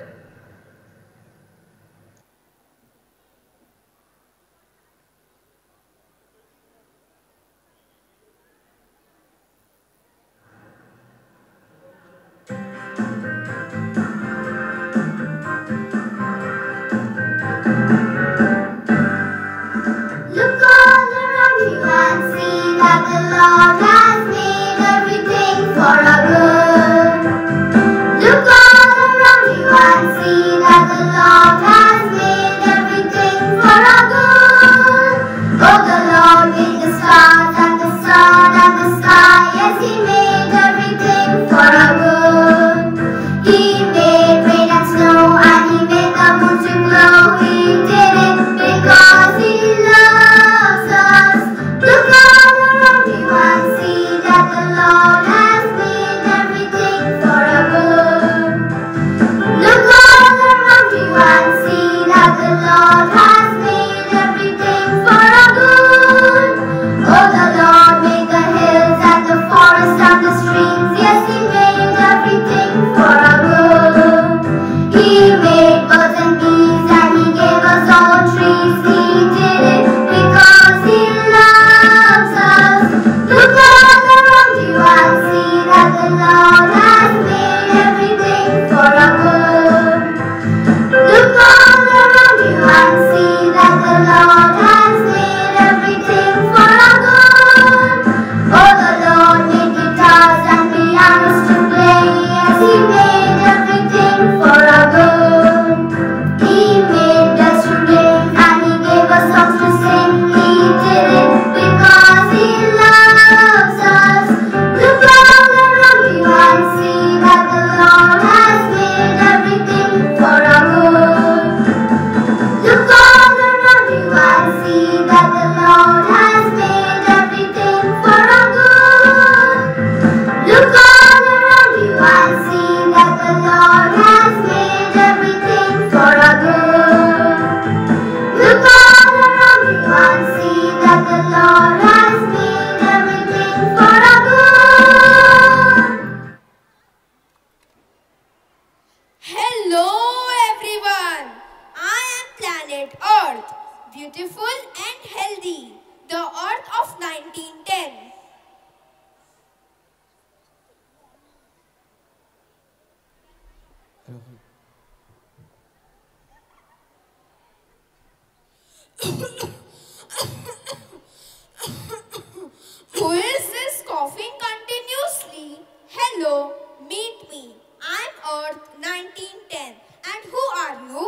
Who is this coughing continuously? Hello, meet me. I'm Earth nineteen ten. And who are you?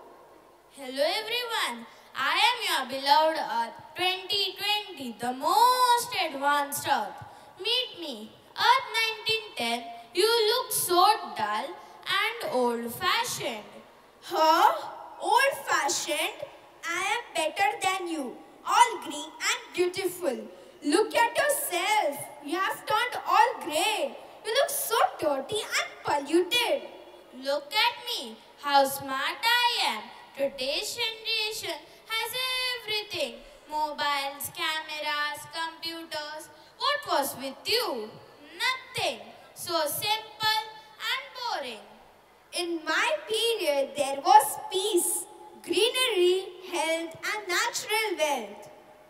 Hello everyone. I am your beloved Earth twenty twenty, the most advanced Earth. Meet me, Earth nineteen ten. You look so dull and old-fashioned. Huh? Old-fashioned? I am better than you. All green and beautiful. Look at yourself. You have turned all grey. You look so dirty and polluted. Look at me, how smart I am. Today's generation has everything. Mobiles, cameras, computers. What was with you? Nothing. So simple and boring. In my period, there was peace, greenery, health and natural wealth.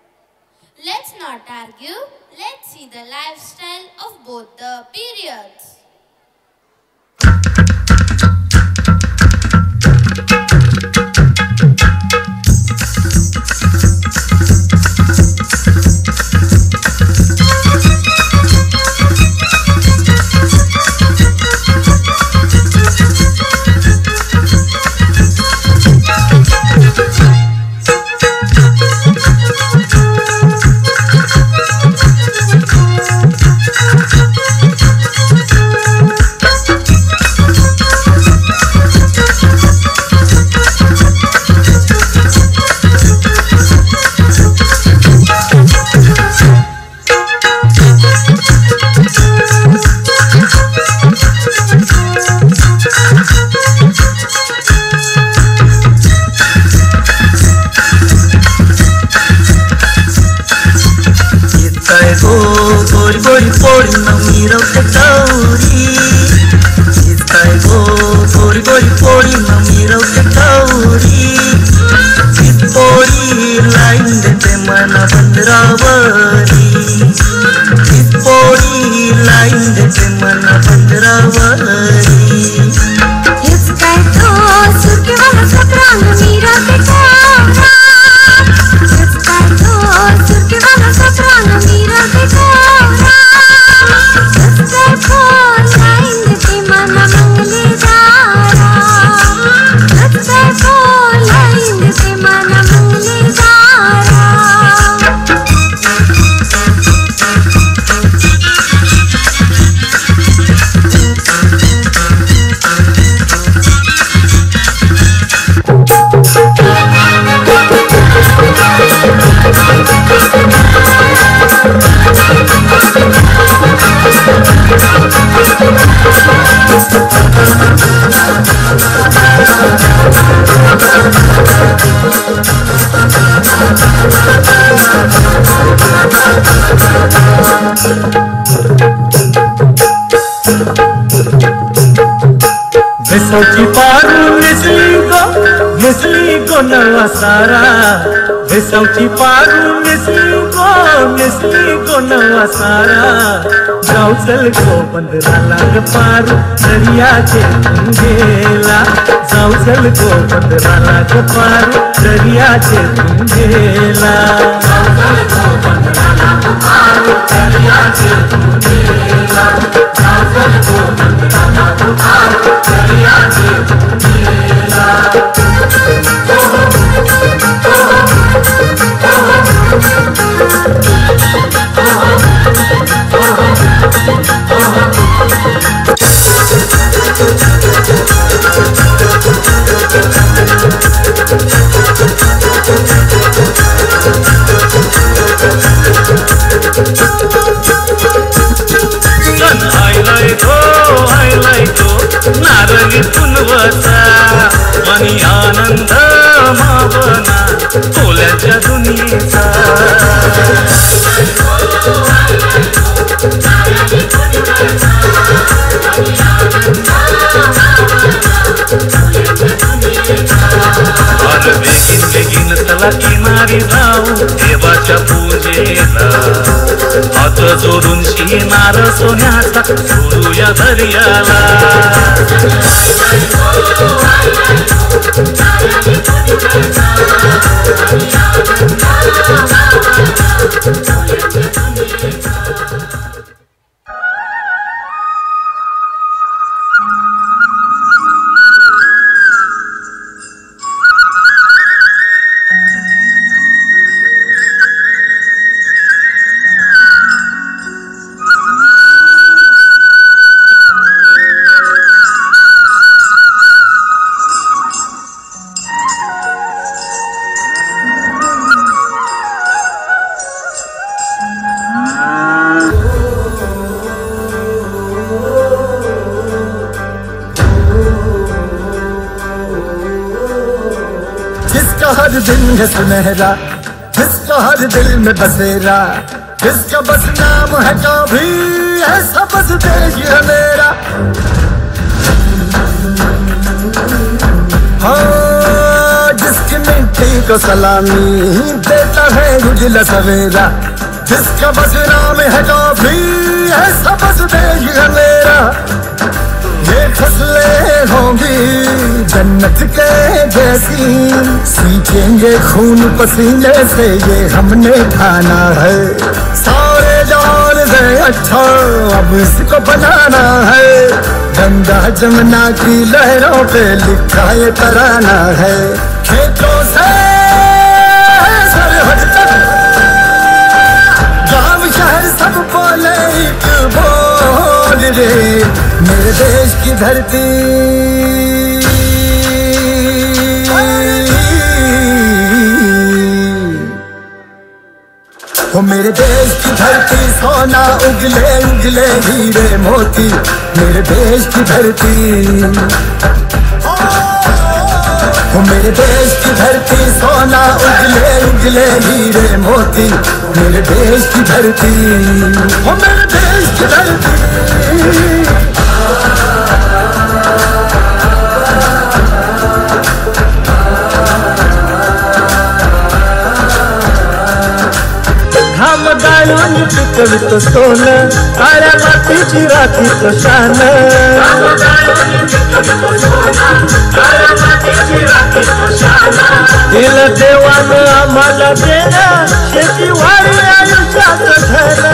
Let's not argue. Let's see the lifestyle of both the periods. Line देते मन बंदरावरी हेच काय तो सुरके वाला सप्रांग मीरा के कोरा हेच काय तो सुरके वाला सप्रांग मीरा के कोरा हेच काय तो लाइन देते मन मंगले दारा हेच काय तो लाइन देते मन मंगले Dara Besauki paru misligo, misligo nawasara. Besauki paru misligo, misligo nawasara. जाऊचल को बंदरा लाग पारू दरिया के तुंगेला जाऊचल को बंदरा लाग पारू दरिया के तुंगेला जाऊचल को बंदरा लाग पारू दरिया के तुंगेला जाऊचल को बंदरा लाग पारू दरिया के तुंगेला नारळी फुलवसा मनी आनंद मावना कोल्याच्या दुनियेचा अरे बेगीन बेगीन चला किनारी जाऊ देवाच्या पूजेला हात जोडून शिनार सोन्याचा सोडूया दर्याला हर दिन है सुनहरा जिसका हर दिल में बसेरा जिसका बस नाम है कभी ऐसा बस देश है मेरा हाँ जिसकी मिट्टी को सलामी देता है उजला सवेरा जिसका बस नाम है कभी ऐसा बस देश है मेरा ये फसलें होंगी जन्नत के जैसी सींचेंगे खून पसीने से ये हमने खाना है सारे जान से अच्छा अब इसको बनाना है गंगा जमुना की लहरों पे लिखा ये तराना है खेतों से सरहद तक गाँव शहर सब बोले एक बोल रे मेरे देश की धरती वो मेरे देश की धरती सोना उगले उगले हीरे मोती मेरे देश की धरती वो मेरे देश की धरती सोना उगले उगले हीरे मोती मेरे देश की धरती वो मेरे देश की धरती घाम गाळून पिक गाजवी तो सोनं, काळ्या मातीची राखी तो शान. दिलं देवानं आम्हाला देणं, शेतीवाडी आयुष्यात धन.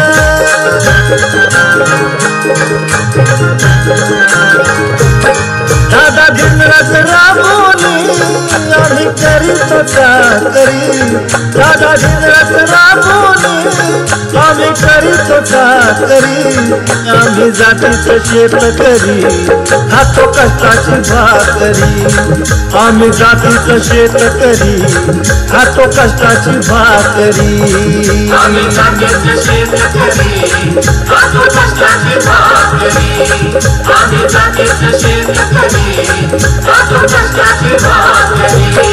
दादा दिनरात राबवली आम्ही करीतो चाकरी. दादा दिनरात राबवली आम्ही करीतो चाकरी. आम्ही जातीचं शेतकरी खातो कष्टाची भाकरी. आम्ही जातीचं शेतकरी खातो कष्टाची भाकरी. आम्ही जातीचं शेतकरी खातो कष्टाची भाकरी. आम्ही जातीचं शेतकरी खातो कष्टाची भाकरी.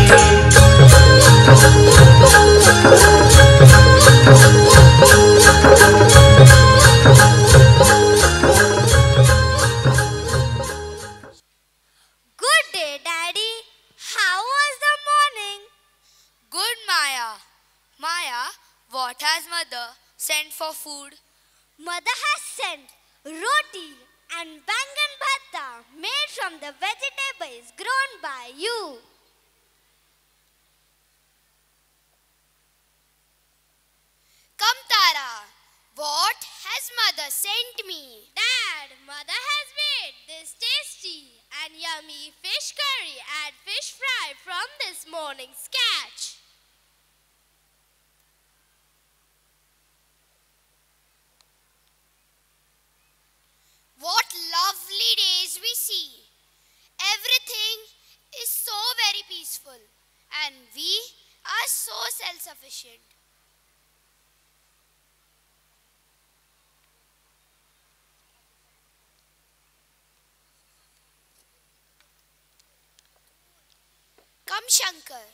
Good day, Daddy. How was the morning? Good, Maya. Maya, what has mother sent for food? Mother has sent roti and bangan bhatta made from the vegetables grown by you. Come, Tara. What has mother sent me? Dad, Mother has made this tasty and yummy fish curry and fish fry from this morning's catch. What lovely days we see. Everything is so very peaceful and we are so self-sufficient. Come, Shankar.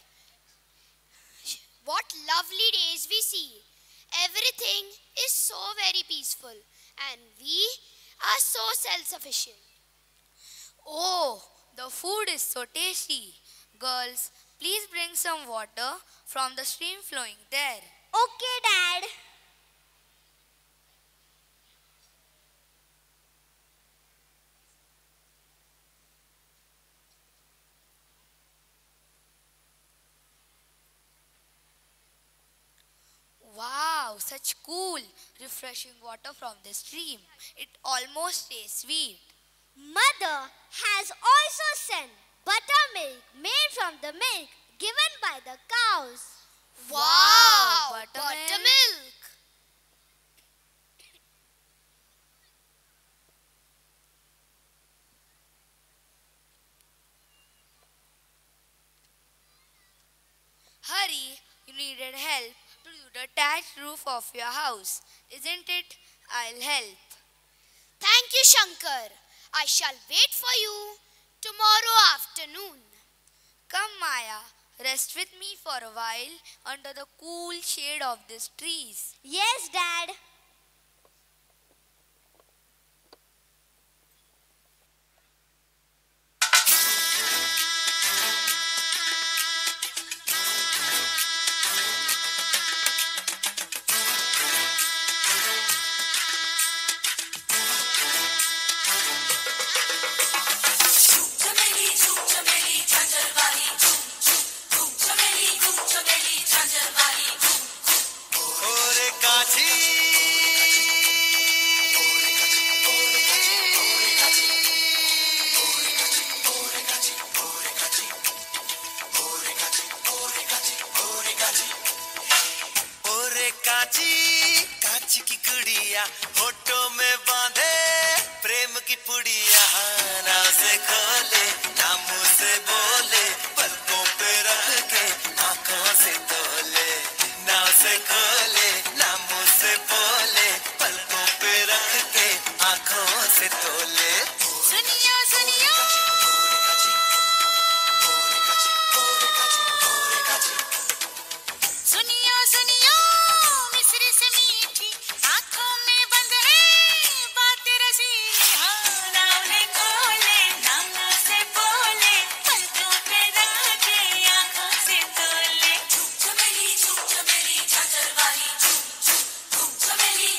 What lovely days we see. Everything is so very peaceful and we are so self-sufficient. Oh, the food is so tasty. Girls, please bring some water from the stream flowing there. Okay, Dad. Wow, such cool, refreshing water from the stream. It almost tastes sweet. Mother has also sent buttermilk made from the milk given by the cows. Wow, buttermilk. buttermilk. Hurry, you needed help to do the thatched roof of your house, isn't it? I'll help. Thank you, Shankar. I shall wait for you tomorrow afternoon. Come, Maya, rest with me for a while under the cool shade of these trees. Yes, Dad. काची काची की गुड़िया होठों में बांधे प्रेम की पुड़िया नाव से खोले ना मुंह से बोले पलकों पे रख के आंखों से तोले नाव से खोले ना मुंह से बोले पलकों पे रख के आंखों से तोले सुनियो सुनियो सुनियो सुनियो मिस्री से मीठी आंखों में बंद है बात रसीली हाँ नाव ने खोले नाम से बोले पलकों पे रख के आंखों से तोले चमेली चमेली झांझर वाली चमेली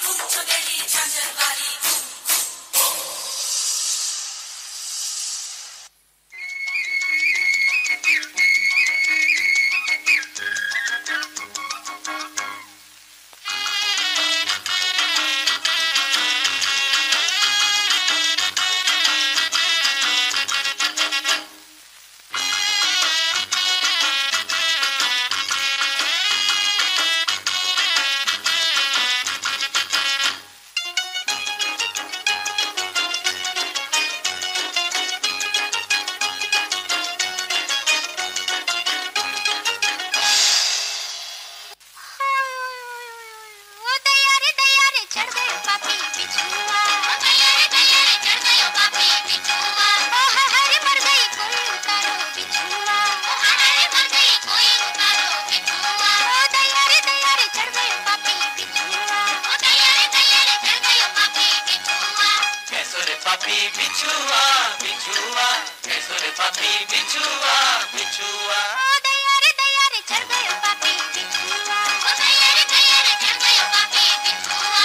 papi bichua bichua कैसो रे papi bichua bichua ओ दया रे दया रे चढ़ गयो पापी बिछुआ ओ दया रे दया रे चढ़ गयो पापी बिछुआ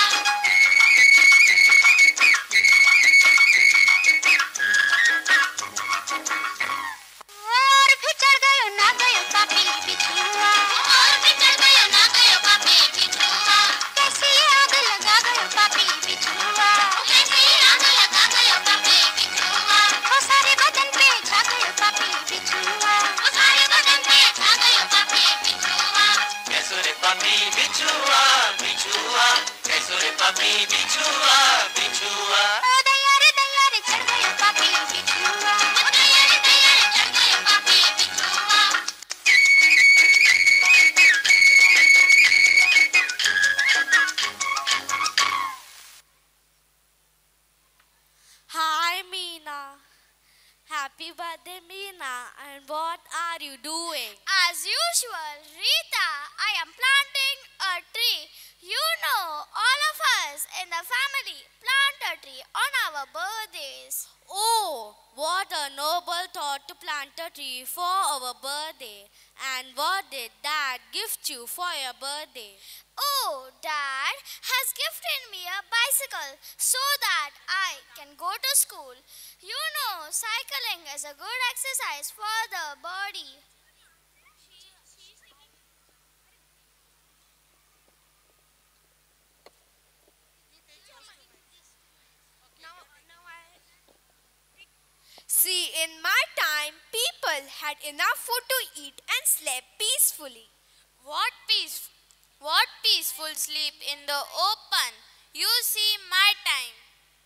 और फिर चढ़ गयो ना गयो पापी बिछुआ और फिर चढ़ गयो ना गयो पापी बिछुआ कैसी आग लगा गयो पापी बिछुआ कैसी आग लगा गयो पापी बिछुआ ओ सारे बदन पे छा गयो पापी बिछुआ ओ सारे बदन पे छा गयो पापी बिछुआ कैसो रे papi bichua bichua कैसो रे papi bichua bichua ओ दया रे दया रे चढ़ गयो पापी बिछुआ ओ दया रे दया रे चढ़ गयो पापी बिछुआ Hi, Meena. Happy birthday, Meena. And what are you doing? As usual, Rita, I am planting a tree. You know, all of us in the family plant a tree on our birthdays. Oh, what a noble thought to plant a tree for our birthday. And what did Dad gift you for your birthday? Oh, Dad has gifted me a bicycle so that I can go to school. You know, cycling is a good exercise for the body. See, in my time, people had enough food to eat and slept peacefully. What peace, what peaceful sleep in the open. You see, my time.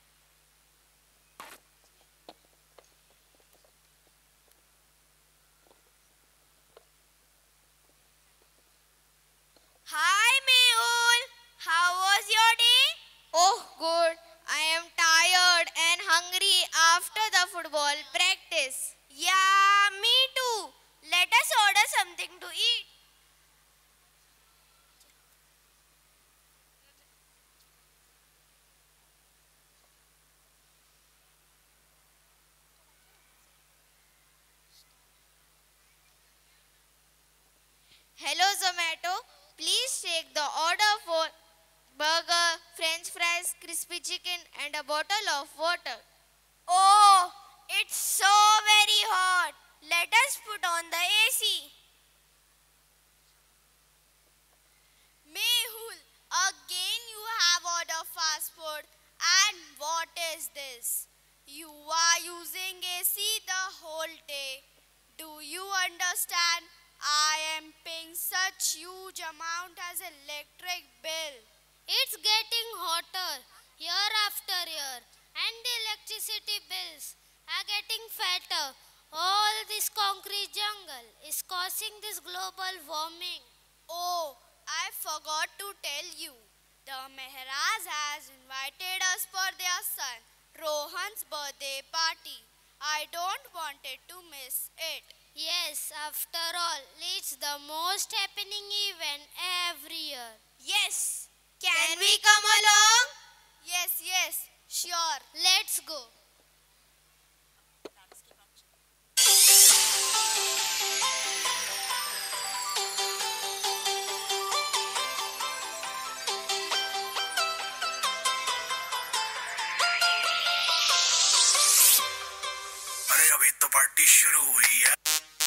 Hi, Mehul. How was your day? Oh, good. I am tired and hungry after the football practice. Yeah, me too. Let us order something to eat. Hello, Zomato. Please take the order for burger, french fries, crispy chicken and a bottle of water. Oh, it's so very hot. Let us put on the A C. Mehul, again you have ordered fast food. And what is this? You are using A C the whole day. Do you understand? I am paying such huge amount as electric bill. It's getting hotter year after year, and the electricity bills are getting fatter. All this concrete jungle is causing this global warming. Oh, I forgot to tell you. The Maharaj has invited us for their son Rohan's birthday party. I don't want it to miss it. Yes, after all, it's the most happening event every year. Yes. Can we come along? Yes, yes, sure. Let's go. अरे अभी तो party शुरू हुई है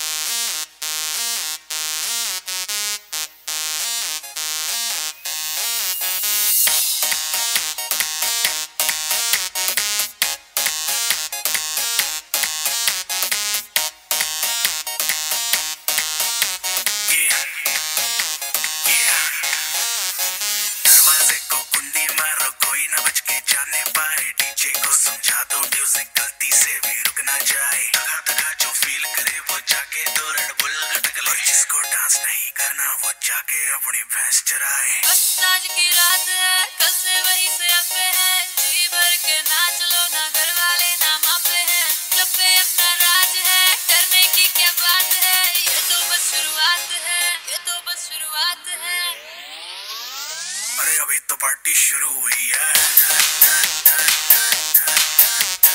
दरवाजे को कुंडी मारो कोई ना बच के जाने पाए डीजे को समझा दो म्यूजिक गलती से भी रुक ना जाए तगा तगा जो फील करे वो जाके दो रेड बुल गटक ले जिसको डांस नहीं करना वो जाके अपनी भैंस चराए बस आज की रात है कल से वही से अपे है जी भर के नाच लो ना घर वाले ना मापे हैं क्लब पे अपना राज है डरने की क्या बात है ये तो बस शुरुआत है ये तो बस शुरुआत है अरे अभी तो पार्टी शुरू हुई है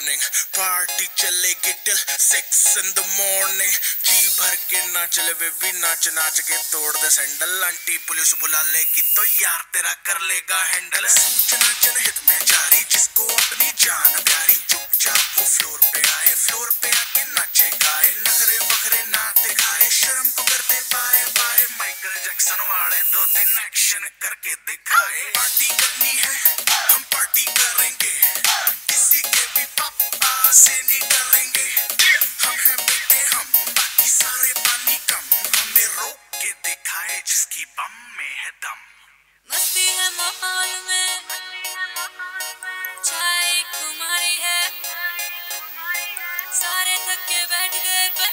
warning. Party चलेगी till six in the morning. जी भर के नाच ले बेबी, नाच नाच के तोड़ दे सैंडल. आंटी पुलिस बुला लेगी तो यार तेरा कर लेगा हैंडल. सूचना जनहित में जारी, जिसको अपनी जान प्यारी. चुपचाप वो फ्लोर पे आए, फ्लोर पे आके नाचे गाए. नखरे वखरे ना दिखाए, शर्म को करते बाय बाय. माइकल जैक्सन वाले दो दिन एक्शन करके दिखाए. पार्टी करनी है हम पार्टी करेंगे, किसी के भी पापा से नहीं डरेंगे. हम हैं बेटे हम, बाकी सारे पानी कम. हमने रोक के दिखाए जिसकी बम में है दम. मस्ती है माहौल में, चाय कुमारी है. सारे थक के बैठ गए पर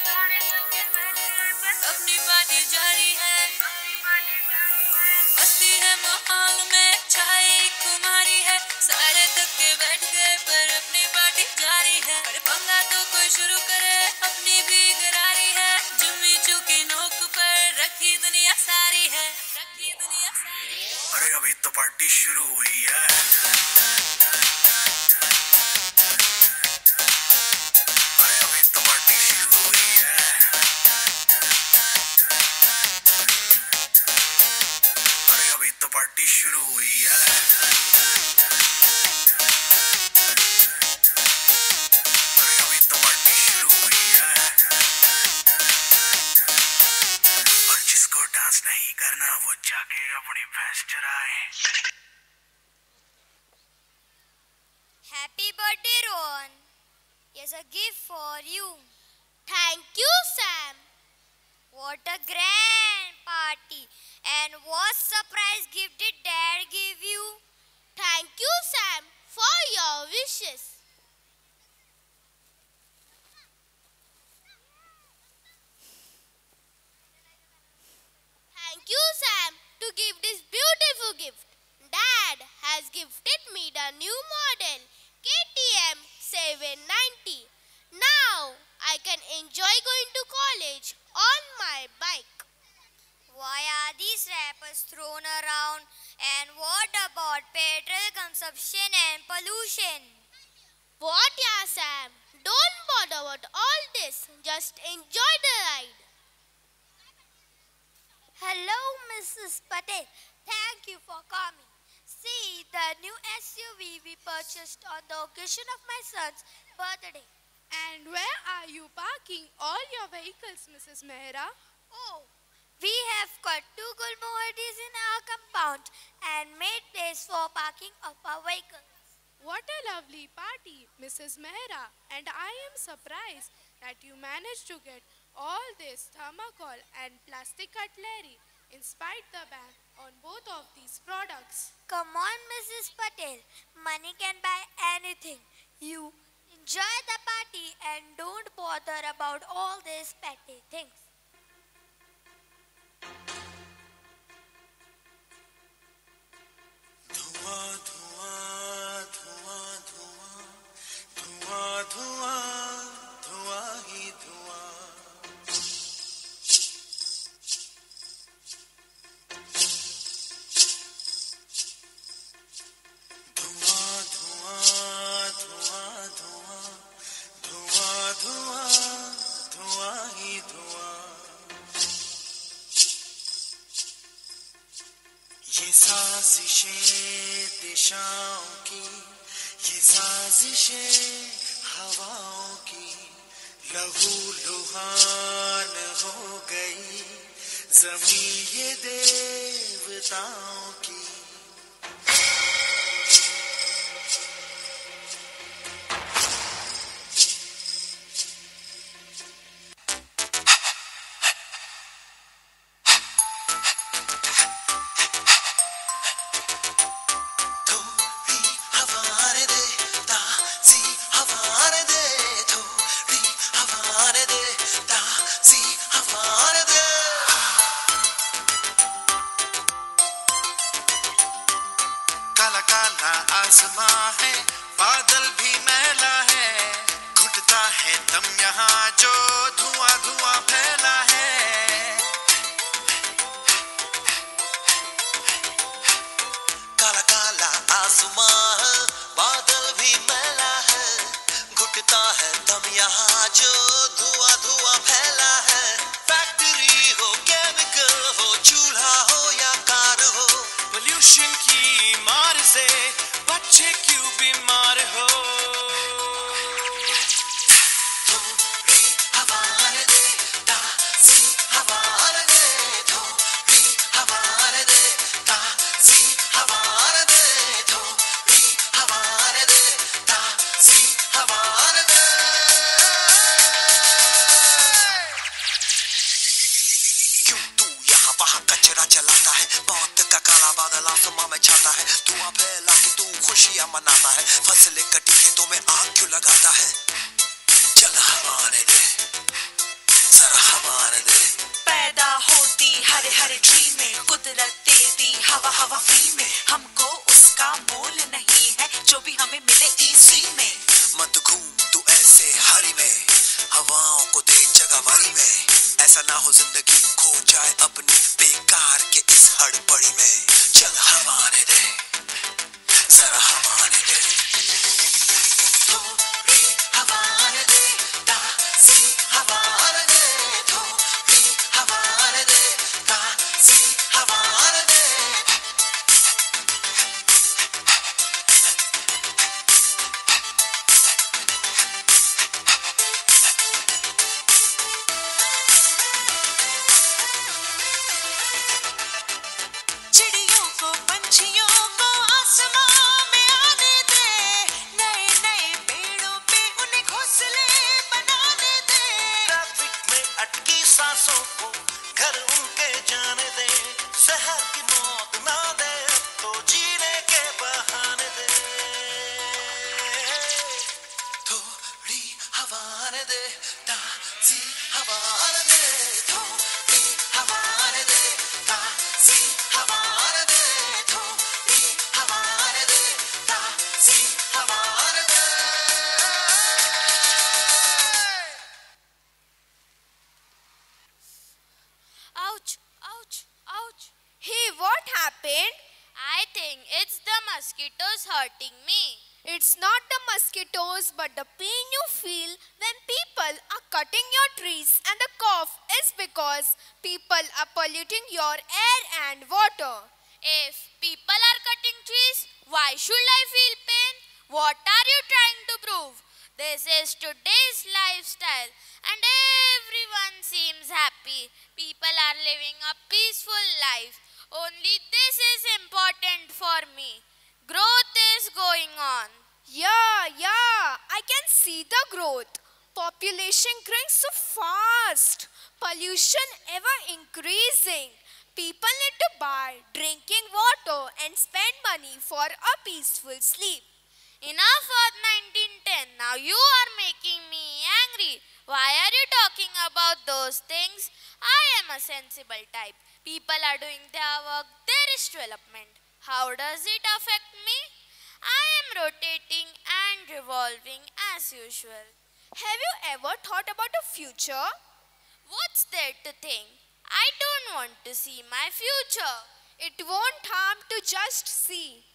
अपनी पार्टी जारी है. मस्ती है माहौल में, चाय कुमारी है. सारे थक के बैठ गए पर अपनी पार्टी जारी है. अरे पंगा तो कोई शुरू करे, अपनी भी गरारी है. जुम्मी चूकी नोक पर रखी दुनिया सारी है, रखी दुनिया सारी है. अरे अभी तो पार्टी शुरू हुई है. अरे अभी तो पार्टी शुरू हुई है. अरे अभी तो पार्टी शुरू हुई है. अरे अभी तो पार्टी शुरू हुई है. और जिसको डांस नहीं करना वो जाके अपनी भैंस चराए. Happy birthday, Rohan. Here's a gift for you. Thank you, Sam. What a grand party. And what surprise gift did Dad give you? Thank you, Sam, for your wishes. Thank you, Sam, to give this beautiful gift. Dad has gifted me the new model K T M seven ninety. Now I can enjoy going to college on my bike. Why are these wrappers thrown around? And what about petrol consumption and pollution? What, yeah, Sam? Don't bother about all this. Just enjoy the ride. Hello, Missus Patel. Thank you for coming. See the new S U V we purchased on the occasion of my son's birthday. And where are you parking all your vehicles, Missus Mira? Oh, we have got two good Mohadis in our compound and made place for parking of our vehicles. What a lovely party, Missus Mehra. And I am surprised that you managed to get all this thermocol and plastic cutlery in spite the ban on both of these products. Come on, Missus Patel. Money can buy anything. You enjoy the party and don't bother about all these petty things. धुआं धुआं धुआं धुआं धुआं धुआं धुआं ही धुआं. धुआं धुआं धुआं धुआं धुआं धुआं धुआं ही धुआं. ये साजिशें दिशाओं की, ये साजिशें हवाओं की, लहू लुहान हो गई जमीन ये देवताओं की. काला काला आसमां है, बादल भी मैला है, घुटता है दम यहाँ जो धुआं धुआं फैला है. काला काला आसमां है, बादल भी मैला है, लगता है दम यहाँ जो धुआं धुआं फैला है। फैक्ट्री हो केमिकल हो चूल्हा हो या कार हो, पोल्यूशन की मार से बच्चे क्यों बीमार हो। थोड़ी हवा दे ताज़ी हवा दे, थोड़ी हवा दे ताज़ी हवा दे, थोड़ी हवा दे ताज़ी हवा दे। क्यों तू यहाँ वहाँ कचरा जलाता है, मौत का काला बादल आसमां में छाता है। धुआं फैला के तू खुशियाँ मनाता है, फसलें कटी खेतों में आग क्यों लगाता है। चल हवा दे, जरा हवा दे। पैदा होती हरे हरे ट्री में, कुदरत देती हवा हवा फ्री में। हमको उसका मोल नहीं है जो भी हमें मिले इसी में। मत घूम तू ऐसे हरी में, हवाओं को दे जगह वरी में। ऐसा ना हो जिंदगी खो जाए अपनी बेकार के इस हड़बड़ी में। चल हवा दे, जरा हवा दे। थोड़ी हवा दे ताज़ी हवा दे, थोड़ी हवा दे ताज़ी हवा दे। चिड़ियों को पंछियों को आसमां में आने दे, नए नए पेड़ों पे उन्हें घोंसले बनाने दे। ट्रैफिक में अटकी सांसों को घर उनके जाने दे, शहर की मौत ना दे तो जीने के बहाने दे। थोड़ी हवा दे ताज़ी हवा दे, थोड़ी हवा दे ताज़ी हवा दे, थोड़ी हवा दे ताज़ी हवा दे। Ouch, ouch, ouch. Hey, what happened? I think it's the mosquitoes hurting me. It's not the mosquitoes, but the pain you feel when people are cutting your trees, and the cough is because people are polluting your air and water. If people are cutting trees, why should I feel pain? What are you trying to prove? This is today's lifestyle and everyone seems happy. People are living a peaceful life. Only this is important for me. Growth is going on. Yeah, yeah, I can see the growth. Population growing so fast. Pollution ever increasing. People need to buy drinking water and spend money for a peaceful sleep. Enough of nineteen ten. Now you are making me angry. Why are you talking about those things? I am a sensible type. People are doing their work. There is development. How does it affect me? I am rotating and revolving as usual. Have you ever thought about the future? What's there to think? I don't want to see my future. It won't harm to just see.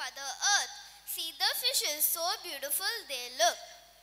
Mother Earth. See the fishes, so beautiful they look.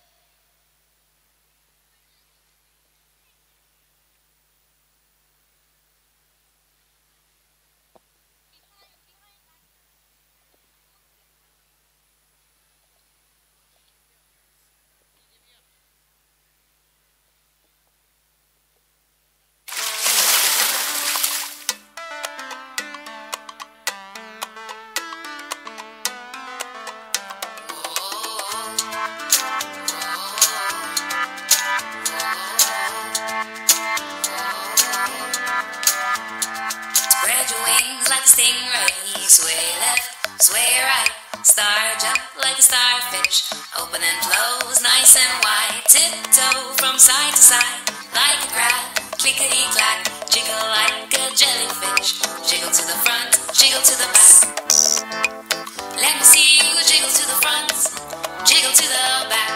Spread your wings like a stingray, sway left, sway right, star jump like a starfish, open and close nice and wide, tiptoe from side to side, like a crab, clickety clack, jiggle like a jellyfish, jiggle to the front, jiggle to the back. Let me see you jiggle to the front, jiggle to the back,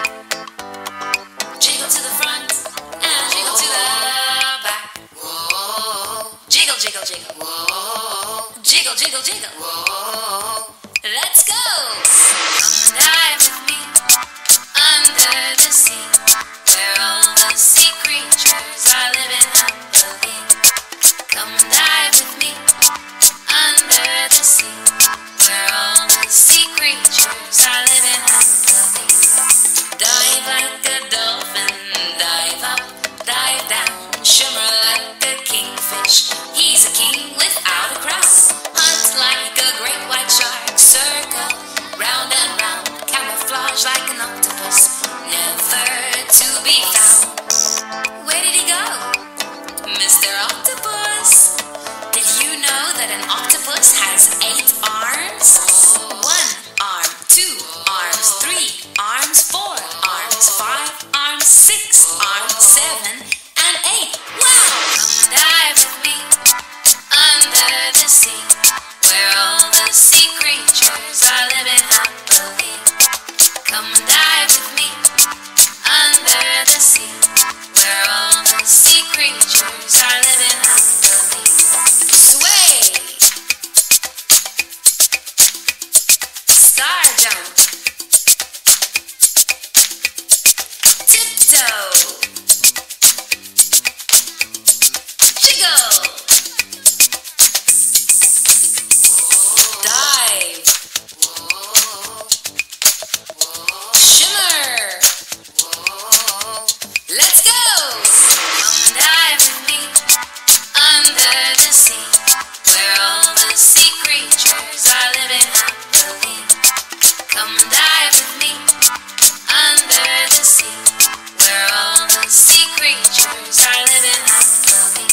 jiggle to the front, and jiggle to the back. Whoa, jiggle, jiggle, jiggle. Whoa, jiggle, jiggle, jiggle. Whoa, let's go. Come dive with me under the sea, where all the sea creatures are living happily. Come dive with me under the sea, where all the sea creatures are living happily. Dive like a dolphin, dive up, dive down, shimmer like a kingfish. He's a king without a crown. Hunt like a great white shark, circle round and round, camouflage like an octopus, never to be found. Where did he go, Mister Octopus? Did you know that an octopus has eight arms? One arm, two arms, three arms, four arms, five arms, six arms, seven, and eight. Wow! Come dive with me under the sea, where all the sea creatures are living happily. Come dive with me under the sea, where all the sea creatures are living happily. Sway, star jump, tiptoe, jiggle, dive, shimmer. Let's go. Come dive with me under the sea, where all the sea creatures are living happily. Come dive with me under the sea, where all the sea creatures are living happily.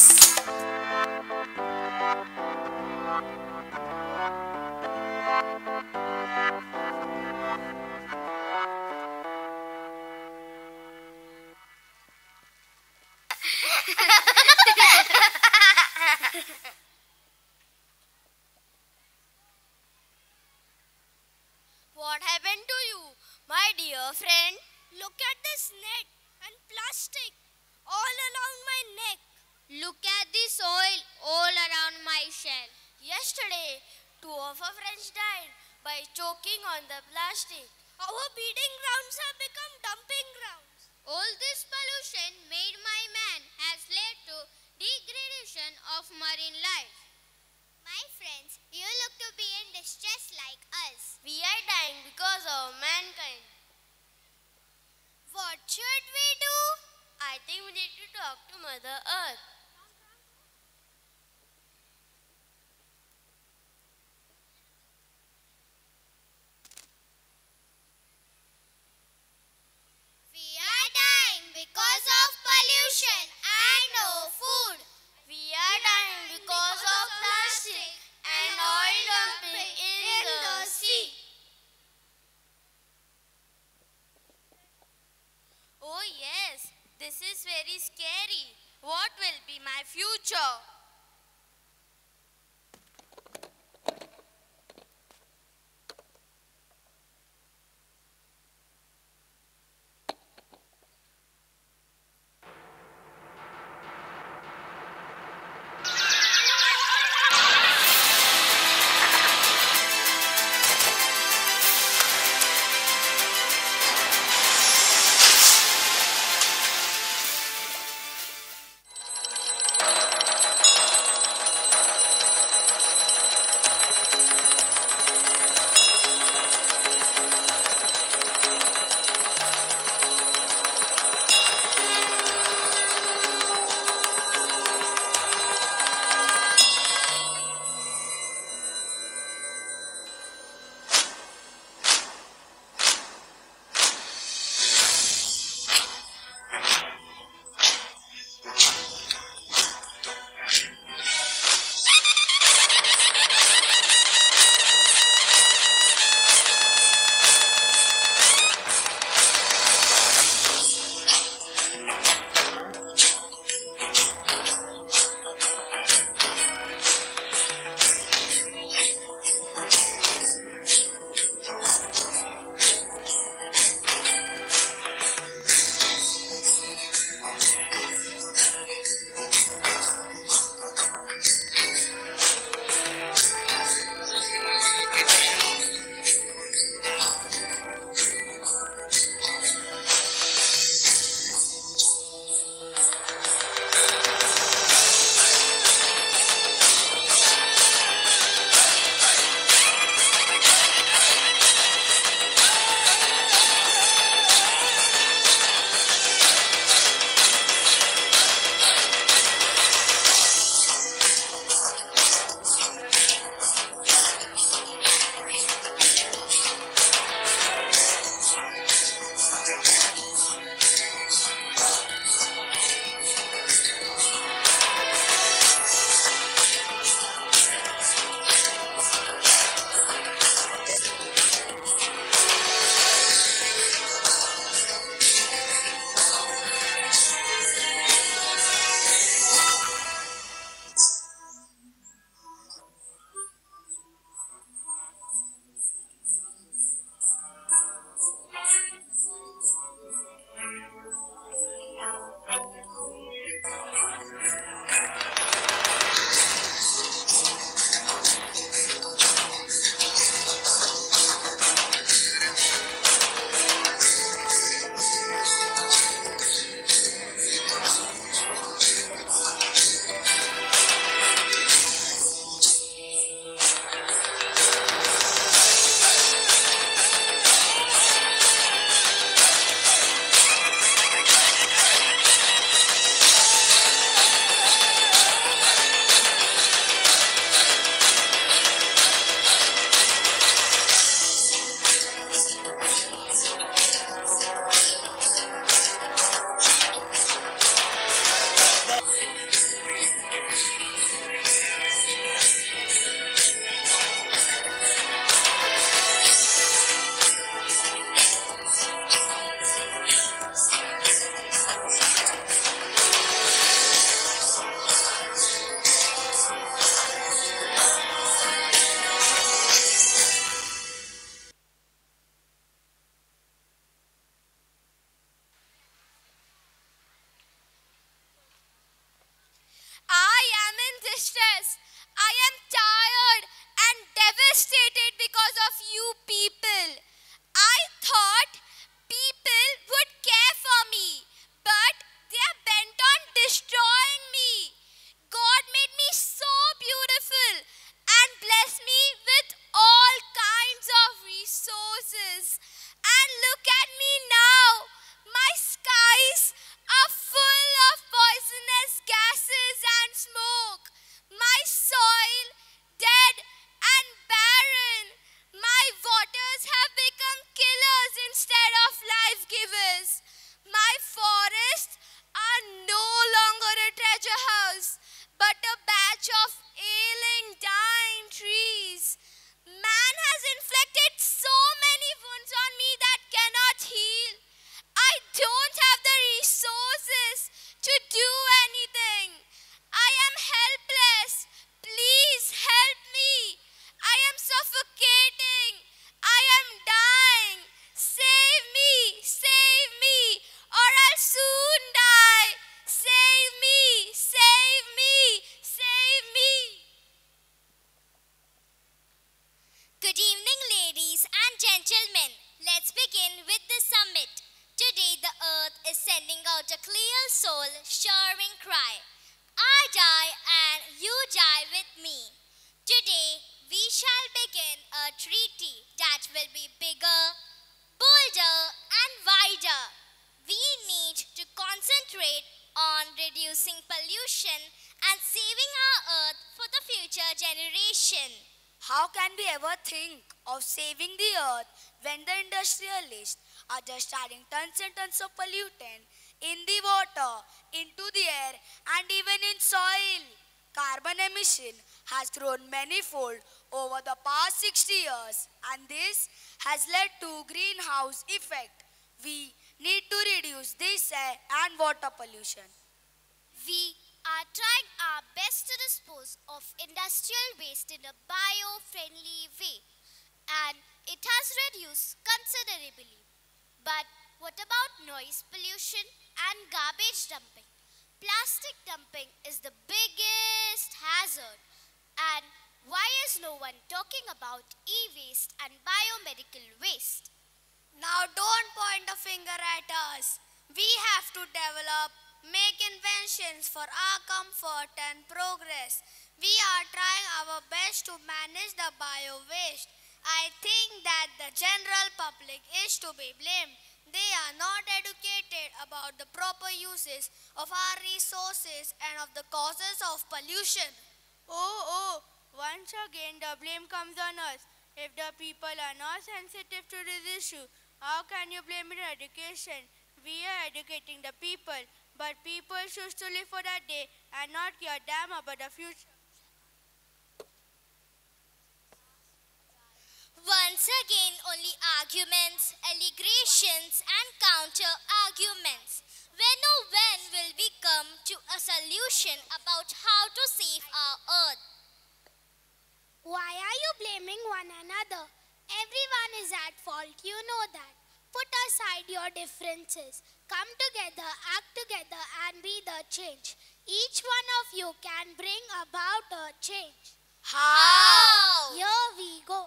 What happened to you, my dear friend? Look at this net and plastic all around my neck. Look at the soil all around my shell. Yesterday, two of our friends died by choking on the plastic. Our breeding grounds have become dumping grounds. All this pollution made by man has led to degradation of marine life. My friends, you look to be in distress like us. We are dying because of mankind. What should we do? I think we need to talk to Mother Earth. We are dying because of pollution and no food. We are dying because of plastic and oil dumping in the sea. Oh yes, this is very scary. What will be my future? Gentlemen, let's begin with the summit. Today the earth is sending out a clear soul-shoring cry. I die and you die with me. Today we shall begin a treaty that will be bigger, bolder and wider. We need to concentrate on reducing pollution and saving our earth for the future generation. How can we ever think of saving the earth when the industrialists are just adding tons and tons of pollutant in the water, into the air and even in soil? Carbon emission has grown manifold over the past sixty years and this has led to greenhouse effect. We need to reduce this air and water pollution. We are trying our best to dispose of industrial waste in a bio-friendly way, and it has reduced considerably. But what about noise pollution and garbage dumping? Plastic dumping is the biggest hazard. And why is no one talking about e-waste and biomedical waste? Now don't point a finger at us. We have to develop, make inventions for our comfort and progress. We are trying our best to manage the bio-waste. I think that the general public is to be blamed. They are not educated about the proper uses of our resources and of the causes of pollution. Oh, oh, once again the blame comes on us. If the people are not sensitive to this issue, how can you blame it on education? We are educating the people, but people choose to live for that day and not care damn about the future. Once again, only arguments, allegations and counter-arguments. When or when will we come to a solution about how to save our earth? Why are you blaming one another? Everyone is at fault, you know that. Put aside your differences. Come together, act together and be the change. Each one of you can bring about a change. How? Here we go.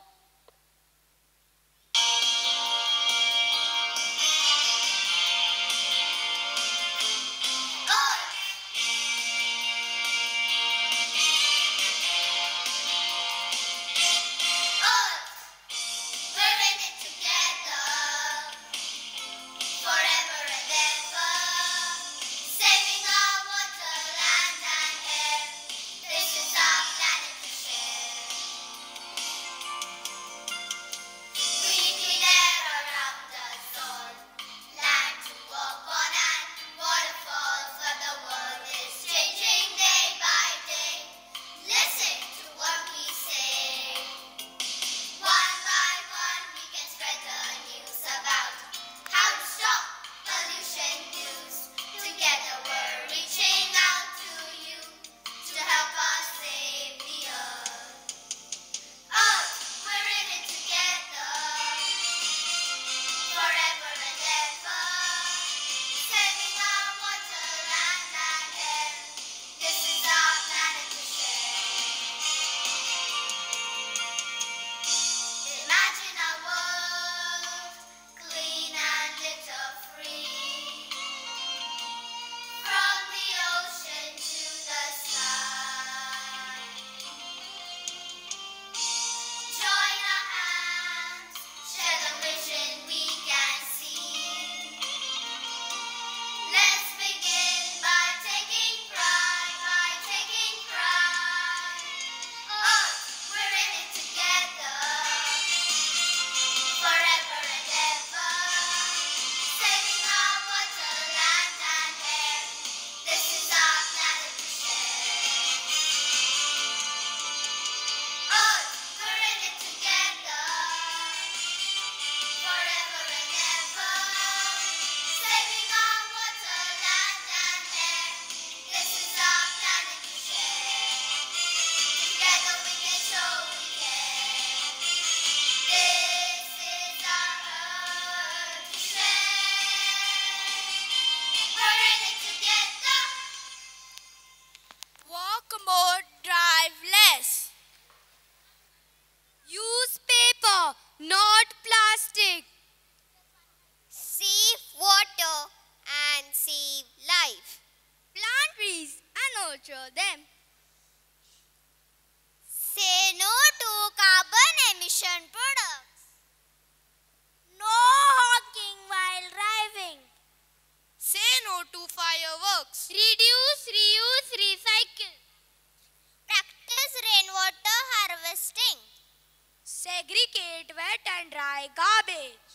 segregate wet and dry garbage.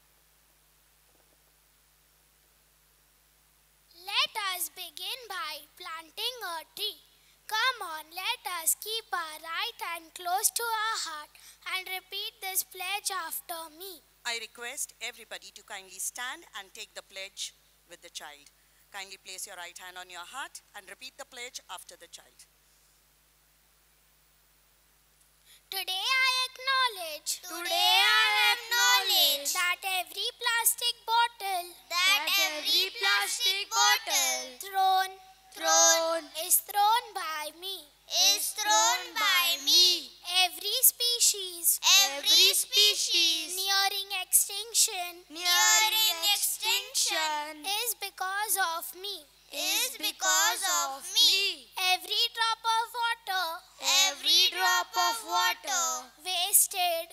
Let us begin by planting a tree. Come on, let us keep our right hand close to our heart and repeat this pledge after me. I request everybody to kindly stand and take the pledge with the child. Kindly place your right hand on your heart and repeat the pledge after the child. Today I acknowledge, Today I acknowledge that every plastic bottle, that every plastic bottle thrown, thrown is thrown by me. is thrown by me. Every species, Every species nearing extinction, nearing extinction is because of me. is because of me. Every drop of water, Every drop of water wasted,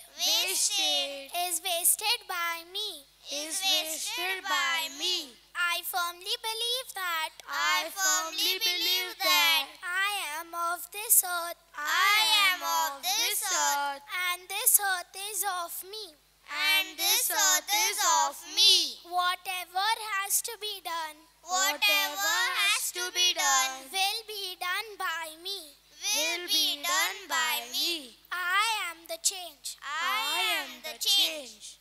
wasted is wasted by me. is wasted by me. I firmly believe that I firmly believe that I am of this earth, I am of this earth and this earth is of me. and this earth is of me. Whatever has to be done, Whatever has to be done will be done by me. will be done by me. I am the change. I am the change.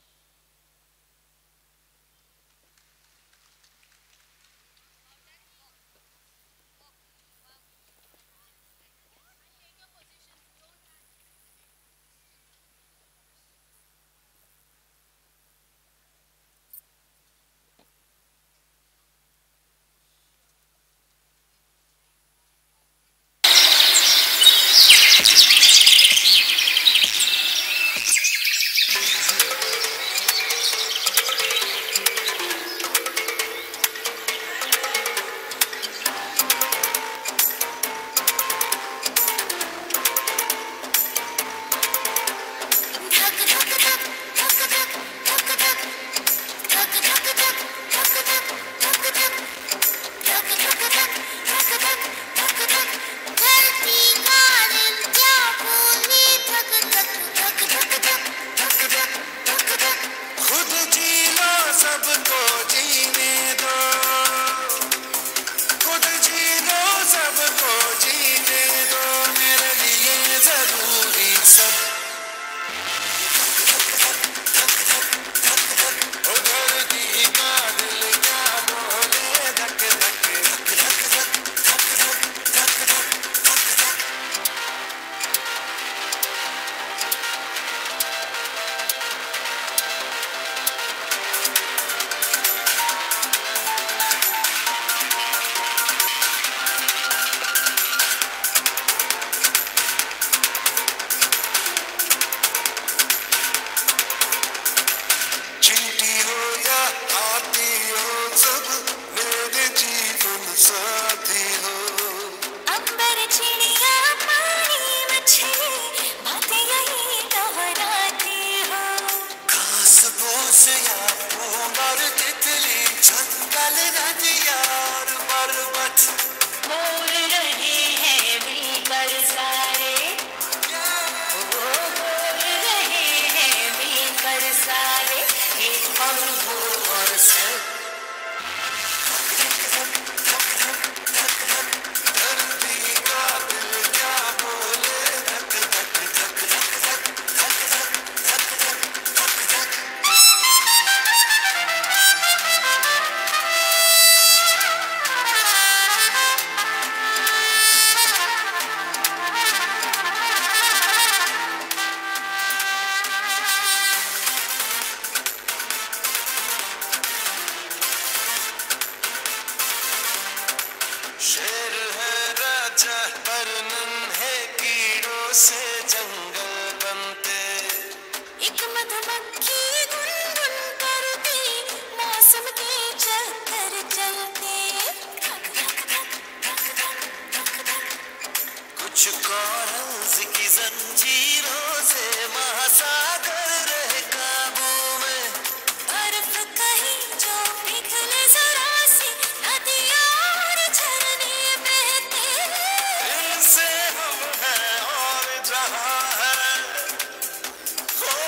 हो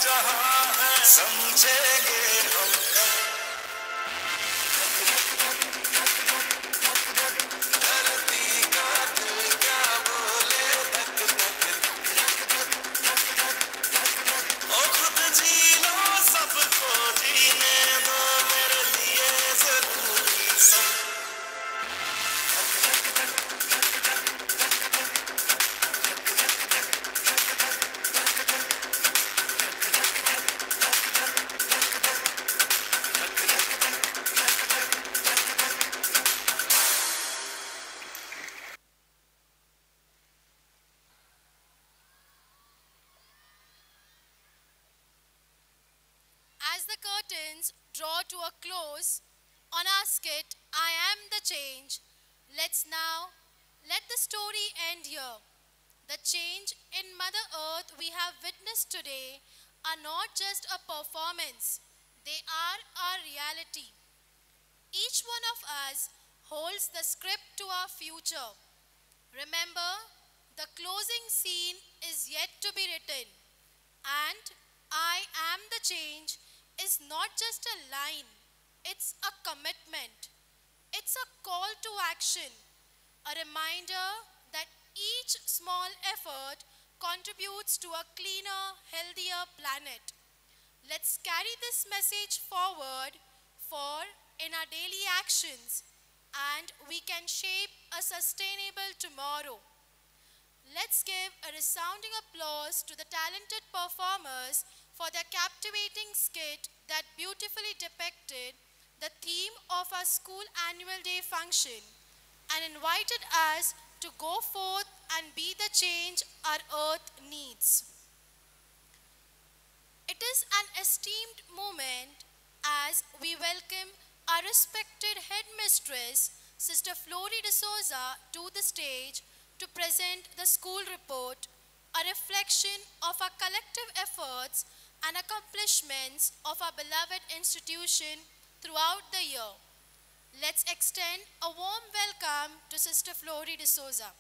रहा है, समझेंगे हम कब। धरती का दिल क्या बोले, धक धक। ओ खुद जी लो, सबको जीने दो, मेरे लिए जरूरी सब। As the curtains draw to a close on our skit, I Am the Change, let's now let the story end here. The change in Mother Earth we have witnessed today are not just a performance, they are our reality. Each one of us holds the script to our future. Remember, the closing scene is yet to be written, and I Am the Change is not just a line, it's a commitment. It's a call to action, a reminder that each small effort contributes to a cleaner, healthier planet. Let's carry this message forward, for in our daily actions, and we can shape a sustainable tomorrow. Let's give a resounding applause to the talented performers for their captivating skit that beautifully depicted the theme of our school annual day function and invited us to go forth and be the change our earth needs. It is an esteemed moment as we welcome our respected headmistress, Sister Flory D'Souza, to the stage to present the school report, a reflection of our collective efforts and accomplishments of our beloved institution throughout the year. Let's extend a warm welcome to Sister Flory D'Souza.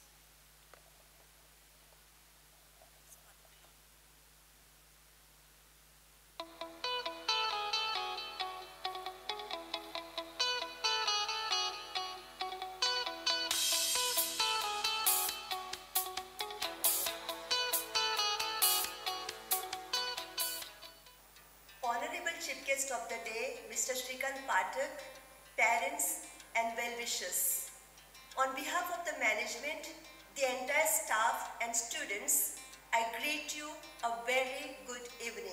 Honorable Chief Guest of the day, Mister Shrikant Pathak, parents and well-wishers. On behalf of the management, the entire staff and students, I greet you a very good evening.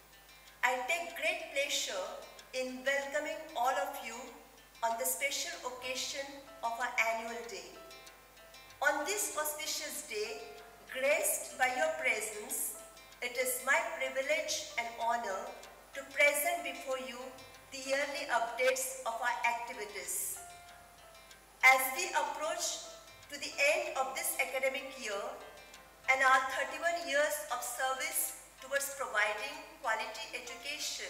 I take great pleasure in welcoming all of you on the special occasion of our annual day. On this auspicious day, graced by your presence, it is my privilege and honor to present before you the yearly updates of our activities. As we approach to the end of this academic year and our thirty-one years of service towards providing quality education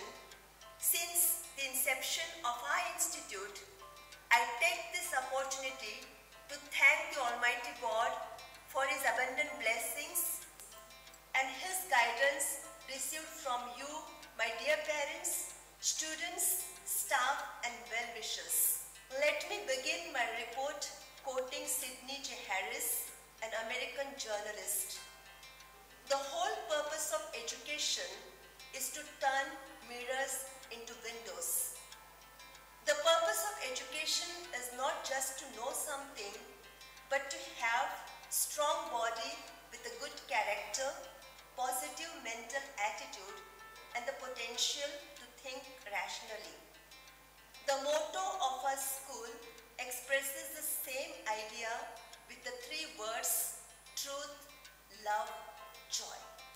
since the inception of our institute, I take this opportunity to thank the Almighty God for His abundant blessings and His guidance received from you, my dear parents, students, staff and well-wishers. Let me begin my report quoting Sidney J. Harris, an American journalist. The whole purpose of education is to turn mirrors into windows. The purpose of education is not just to know something, but to have strong body with a good character, positive mental attitude, and the potential to think rationally. The motto of our school expresses the same idea with the three words: truth, love, joy.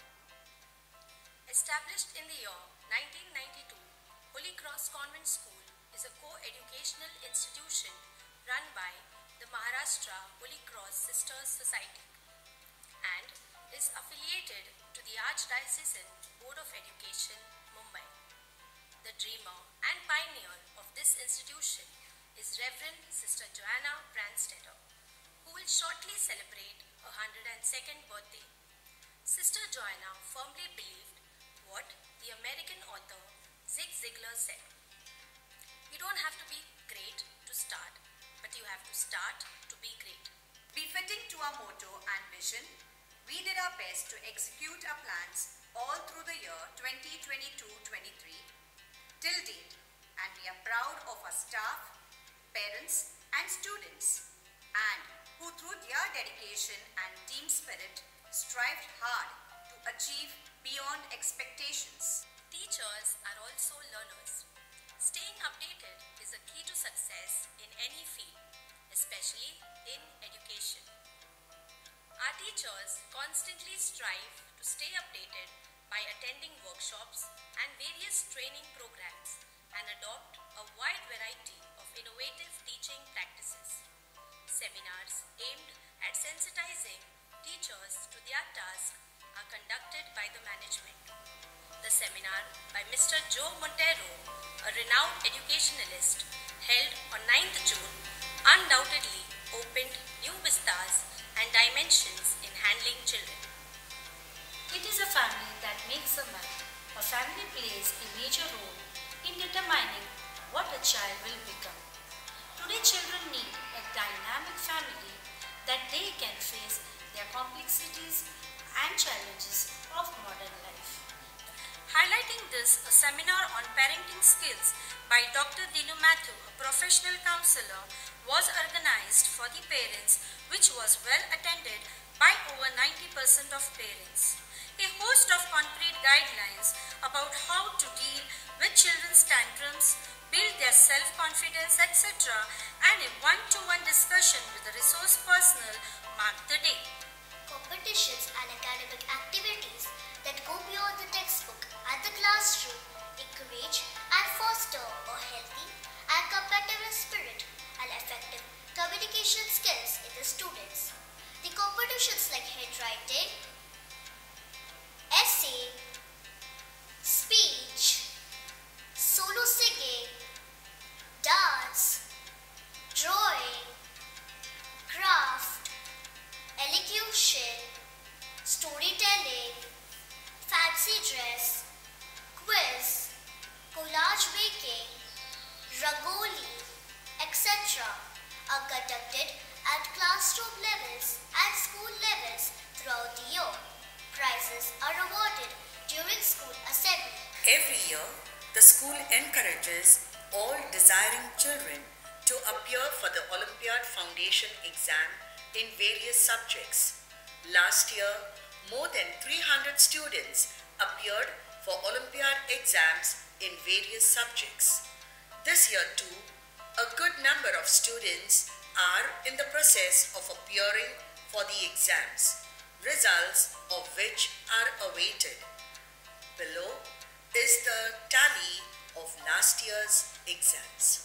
Established in the year nineteen ninety-two, Holy Cross Convent School is a co-educational institution run by the Maharashtra Holy Cross Sisters Society and is affiliated to the Archdiocesan Board of Education, Mumbai. The dreamer and pioneer of this institution is Reverend Sister Joanna Brandstetter, who will shortly celebrate her one hundred second birthday. Sister Joanna firmly believed what the American author Zig Ziglar said. You don't have to be great to start, but you have to start to be great. Befitting to our motto and vision, we did our best to execute our plans all through the year twenty twenty-two twenty-three till date, and we are proud of our staff, parents and students, and who through their dedication and team spirit strived hard to achieve beyond expectations. Teachers are also learners. Staying updated is a key to success in any field, especially in education. Our teachers constantly strive to stay updated by attending workshops and various training programs and adopt a wide variety of innovative teaching practices. Seminars aimed at sensitizing teachers to their task are conducted by the management. The seminar by Mister Joe Montero, a renowned educationalist, held on ninth June, undoubtedly opened new vistas and dimensions in handling children. It is a family that makes a man. A family plays a major role in determining what a child will become. Today, children need a dynamic family that they can face their complexities and challenges of modern life. Highlighting this, a seminar on parenting skills by Doctor Dinu Matthew, a professional counselor, was organized for the parents, which was well attended by over ninety percent of parents. A host of concrete guidelines about how to deal with children's tantrums, build their self-confidence, et cetera, and a one-to-one discussion with the resource personnel marked the day. Competitions and academic activities that go beyond the textbook and the classroom encourage and foster a healthy and competitive spirit and effective communication skills in the students. The competitions like handwriting, essay, speech, solo singing, dance, drawing, craft, elocution, storytelling, fancy dress, quiz, collage making, rangoli, et cetera are conducted at classroom levels and school levels throughout the year. Prizes are awarded during school assembly. Every year, the school encourages all desiring children to appear for the Olympiad Foundation exam in various subjects. Last year, more than three hundred students appeared for Olympiad exams in various subjects. This year too, a good number of students are in the process of appearing for the exams, results of which are awaited. Below is the tally of last year's exams.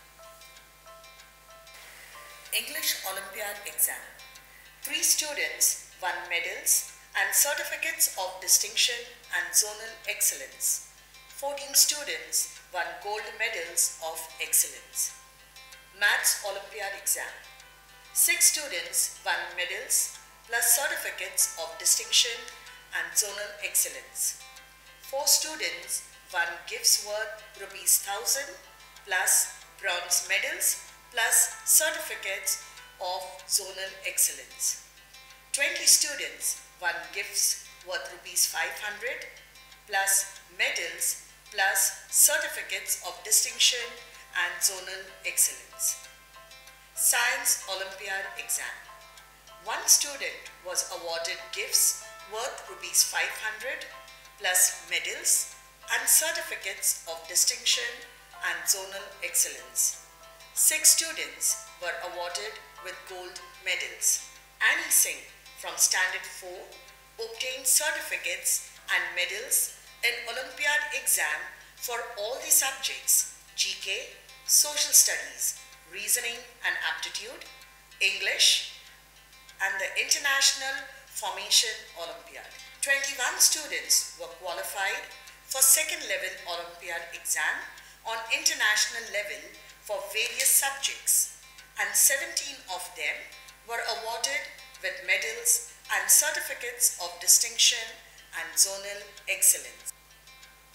English Olympiad exam. Three students won medals and certificates of distinction and zonal excellence. fourteen students won gold medals of excellence. Maths Olympiad exam. Six students won medals plus certificates of distinction and zonal excellence. Four students won gifts worth rupees one thousand plus bronze medals plus certificates of zonal excellence. twenty students won gifts worth rupees five hundred plus medals plus certificates of distinction and zonal excellence. Science Olympiad exam. One student was awarded gifts worth rupees five hundred plus medals and certificates of distinction and zonal excellence. Six students were awarded with gold medals. Annie Singh from Standard four obtained certificates and medals in Olympiad exam for all the subjects: G K, Social Studies, Reasoning and Aptitude, English, and the International Formation Olympiad. twenty-one students were qualified for second level Olympiad exam on international level for various subjects, and seventeen of them were awarded with medals and certificates of distinction and zonal excellence.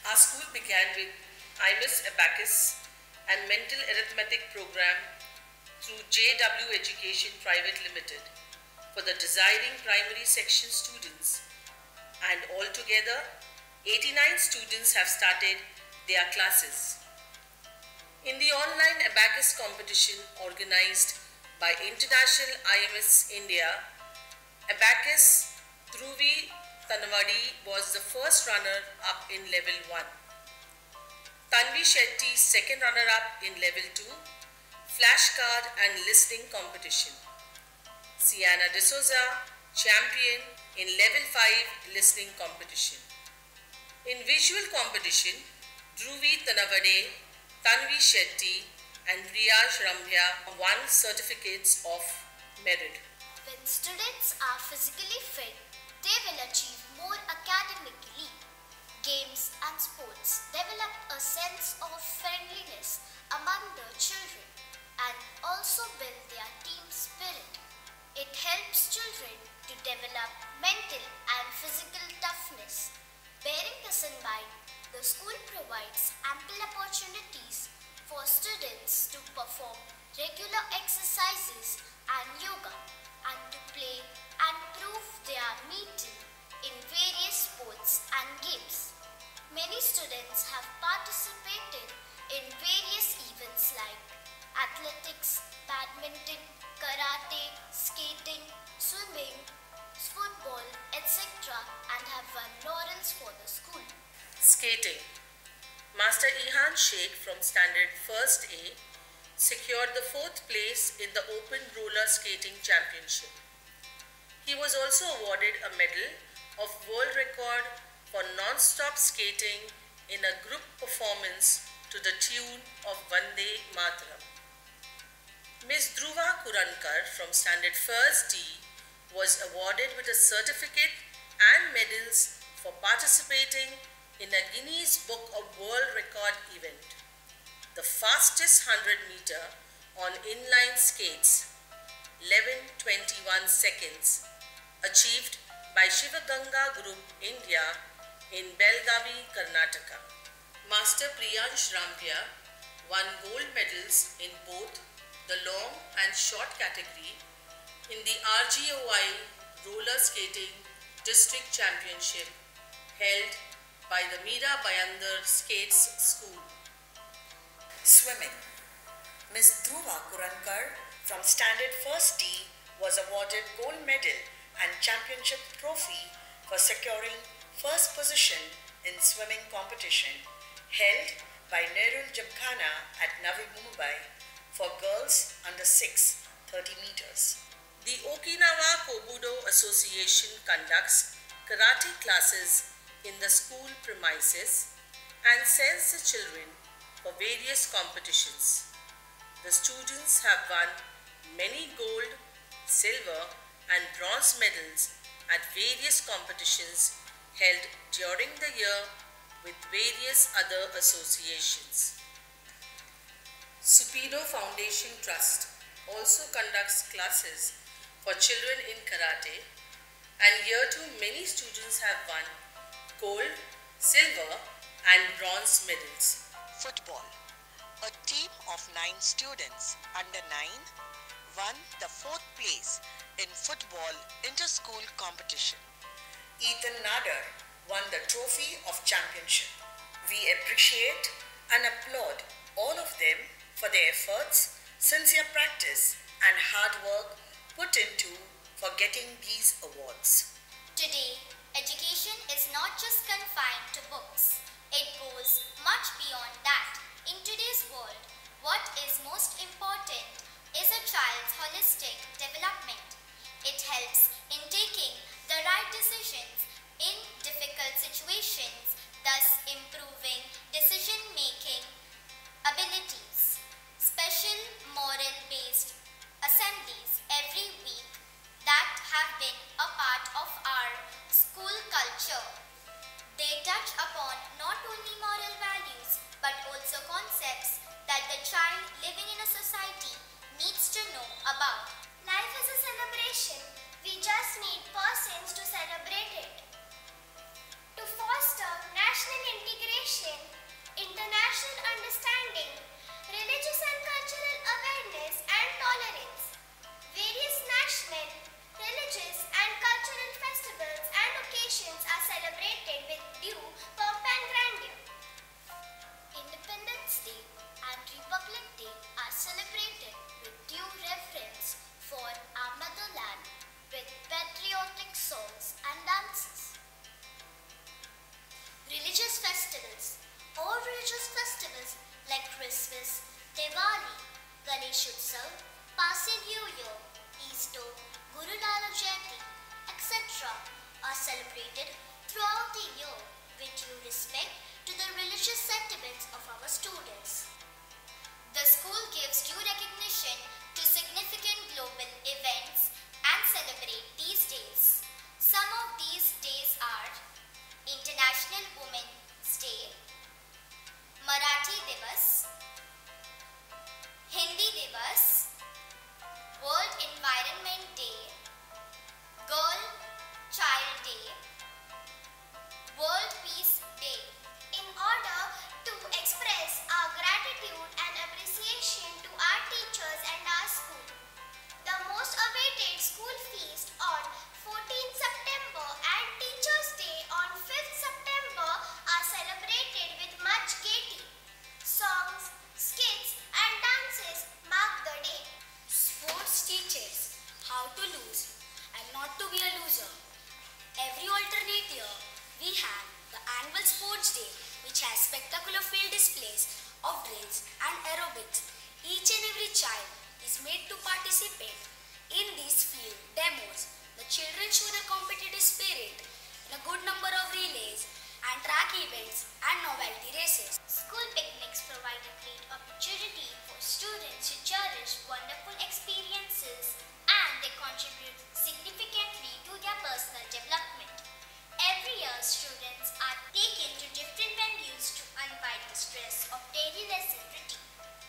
Our school began with I M I S Abacus and Mental Arithmetic Program through J W Education Private Limited for the desiring primary section students, and altogether eighty-nine students have started their classes. In the online Abacus competition organized by International I M S India, Abacus Dhruvi Tanwadi was the first runner-up in level one. Tanvi Shetty second runner-up in level two, flashcard and listening competition. Sienna D'Souza champion in level five listening competition. In visual competition, Dhruvi Tanwade, Tanvi Shetty and Riyaj Rambhya won certificates of merit. When students are physically fit, they will achieve more academically. Games and sports develop a sense of friendliness among the children and also build their team spirit. It helps children to develop mental and physical toughness. Bearing this in mind, the school provides ample opportunities for students to perform regular exercises and yoga and to play and prove their mettle in various sports and games. Many students have participated in various events like athletics, badminton, karate, skating, swimming, football, et cetera and have won laurels for the school. Skating. Master Ihan Sheikh from Standard First A secured the fourth place in the Open Roller Skating Championship. He was also awarded a medal of world record for non-stop skating in a group performance to the tune of Vande Mataram. Miss Dhruva Kurankar from Standard First D was awarded with a certificate and medals for participating in a Guinness Book of World Record event, the fastest one hundred meter on inline skates, eleven twenty-one seconds, achieved by Shivaganga Group India in Belgavi, Karnataka. Master Priyansh Rambhya won gold medals in both the long and short category in the R G O I Roller Skating District Championship held by the Mira Skates School. Swimming. Miss Dhruva Kurankar from Standard First D was awarded gold medal and championship trophy for securing first position in swimming competition held by Nerul Jimkhana at Navi Mumbai for girls under six, thirty meters. The Okinawa Kobudo Association conducts karate classes in the school premises and sends the children for various competitions. The students have won many gold, silver and bronze medals at various competitions held during the year with various other associations. Supido Foundation Trust also conducts classes for children in karate, and here too many students have won gold, silver and bronze medals. Football. A team of nine students under nine won the fourth place in football inter-school competition. Ethan Nader won the trophy of championship. We appreciate and applaud all of them for their efforts, sincere practice and hard work put into for getting these awards. Today, education is not just confined to books. It goes much beyond that. In today's world, what is most important is a child's holistic development. It helps in taking the right decisions in difficult situations, thus improving decision-making abilities. Special moral-based assemblies every week that have been a part of our school culture. They touch upon not only moral values but also concepts that the child living in a society needs to know about. Life is a celebration. We just need persons to celebrate it. To foster national integration, international understanding, religious and cultural awareness and tolerance. Various national, religious and cultural festivals and occasions are celebrated with due pomp and grandeur. Independence Day and Republic Day are celebrated with due reverence for our motherland with patriotic songs and dances. Religious festivals. All religious festivals like Christmas, Diwali, Ganesh Utsav, Passing New Year, Easter, Guru Nanak Jayanti, et cetera are celebrated throughout the year with due respect to the religious sentiments of our students. The school gives due recognition to significant global events and celebrate these days. Some of these days are International Women's Day, Marathi Divas, Hindi Divas, World Environment Day, Girl Child Day, World Peace Day. In order to express our gratitude and appreciation to our teachers and our school, the most awaited school feast on fourteenth September and Teachers' Day on fifth September are celebrated with much gaiety. Songs, skits and dances mark the day. Sports teaches how to lose and not to be a loser. Every alternate year, we have the annual sports day, which has spectacular field displays of drills and aerobics. Each and every child is made to participate in these field demos. The children show their competitive spirit in a good number of relays and track events and novelty races. School picnics provide a great opportunity for students to cherish wonderful experiences and they contribute significantly to their personal development. Every year, students are taken to different venues to unwind the stress of daily lesson routine.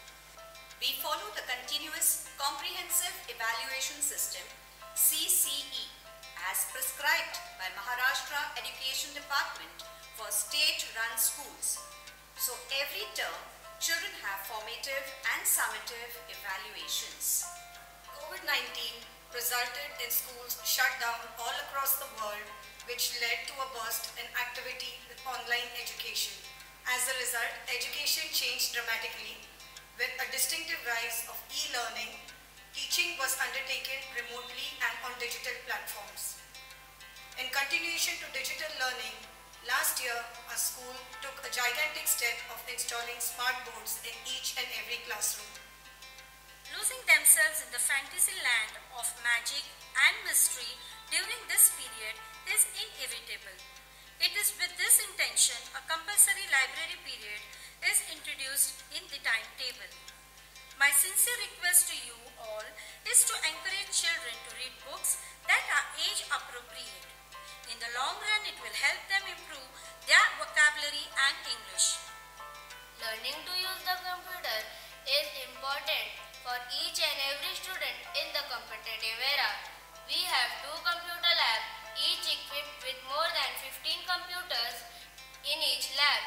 We follow the Continuous Comprehensive Evaluation System C C E as prescribed by Maharashtra Education Department for state-run schools. So every term, children have formative and summative evaluations. COVID nineteen resulted in schools shut down all across the world, which led to a burst in activity with online education. As a result, education changed dramatically. With a distinctive rise of e-learning, teaching was undertaken remotely and on digital platforms. In continuation to digital learning, last year our school took a gigantic step of installing smart boards in each and every classroom. Losing themselves in the fantasy land of magic and mystery during this period is inevitable. It is with this intention a compulsory library period is introduced in the timetable. My sincere request to you all is to encourage children to read books that are age appropriate. In the long run, it will help them improve their vocabulary and English. Learning to use the computer is important for each and every student in the competitive era. We have two computer labs, each equipped with more than fifteen computers in each lab.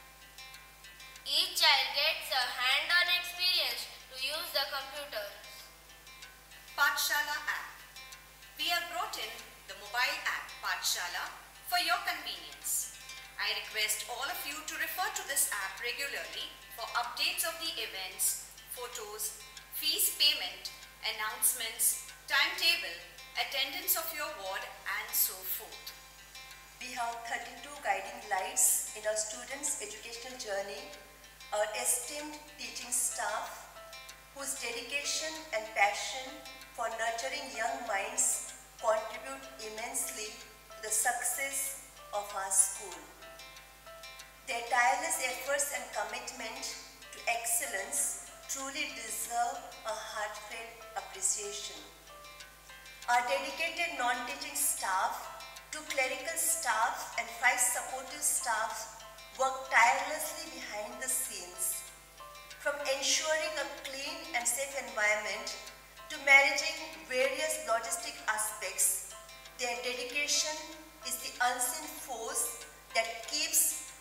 Each child gets a hand-on experience to use the computers. Pathshala app. We have brought in the mobile app Pathshala for your convenience. I request all of you to refer to this app regularly for updates of the events, photos, fees payment, announcements, timetable, attendance of your ward and so forth. We have thirty-two guiding lights in our students' educational journey. Our esteemed teaching staff, whose dedication and passion for nurturing young minds contribute immensely to the success of our school. Their tireless efforts and commitment to excellence truly deserve a heartfelt appreciation. Our dedicated non-teaching staff, two clerical staff and five supportive staff work tirelessly behind the scenes. From ensuring a clean and safe environment to managing various logistic aspects, their dedication is the unseen force that keeps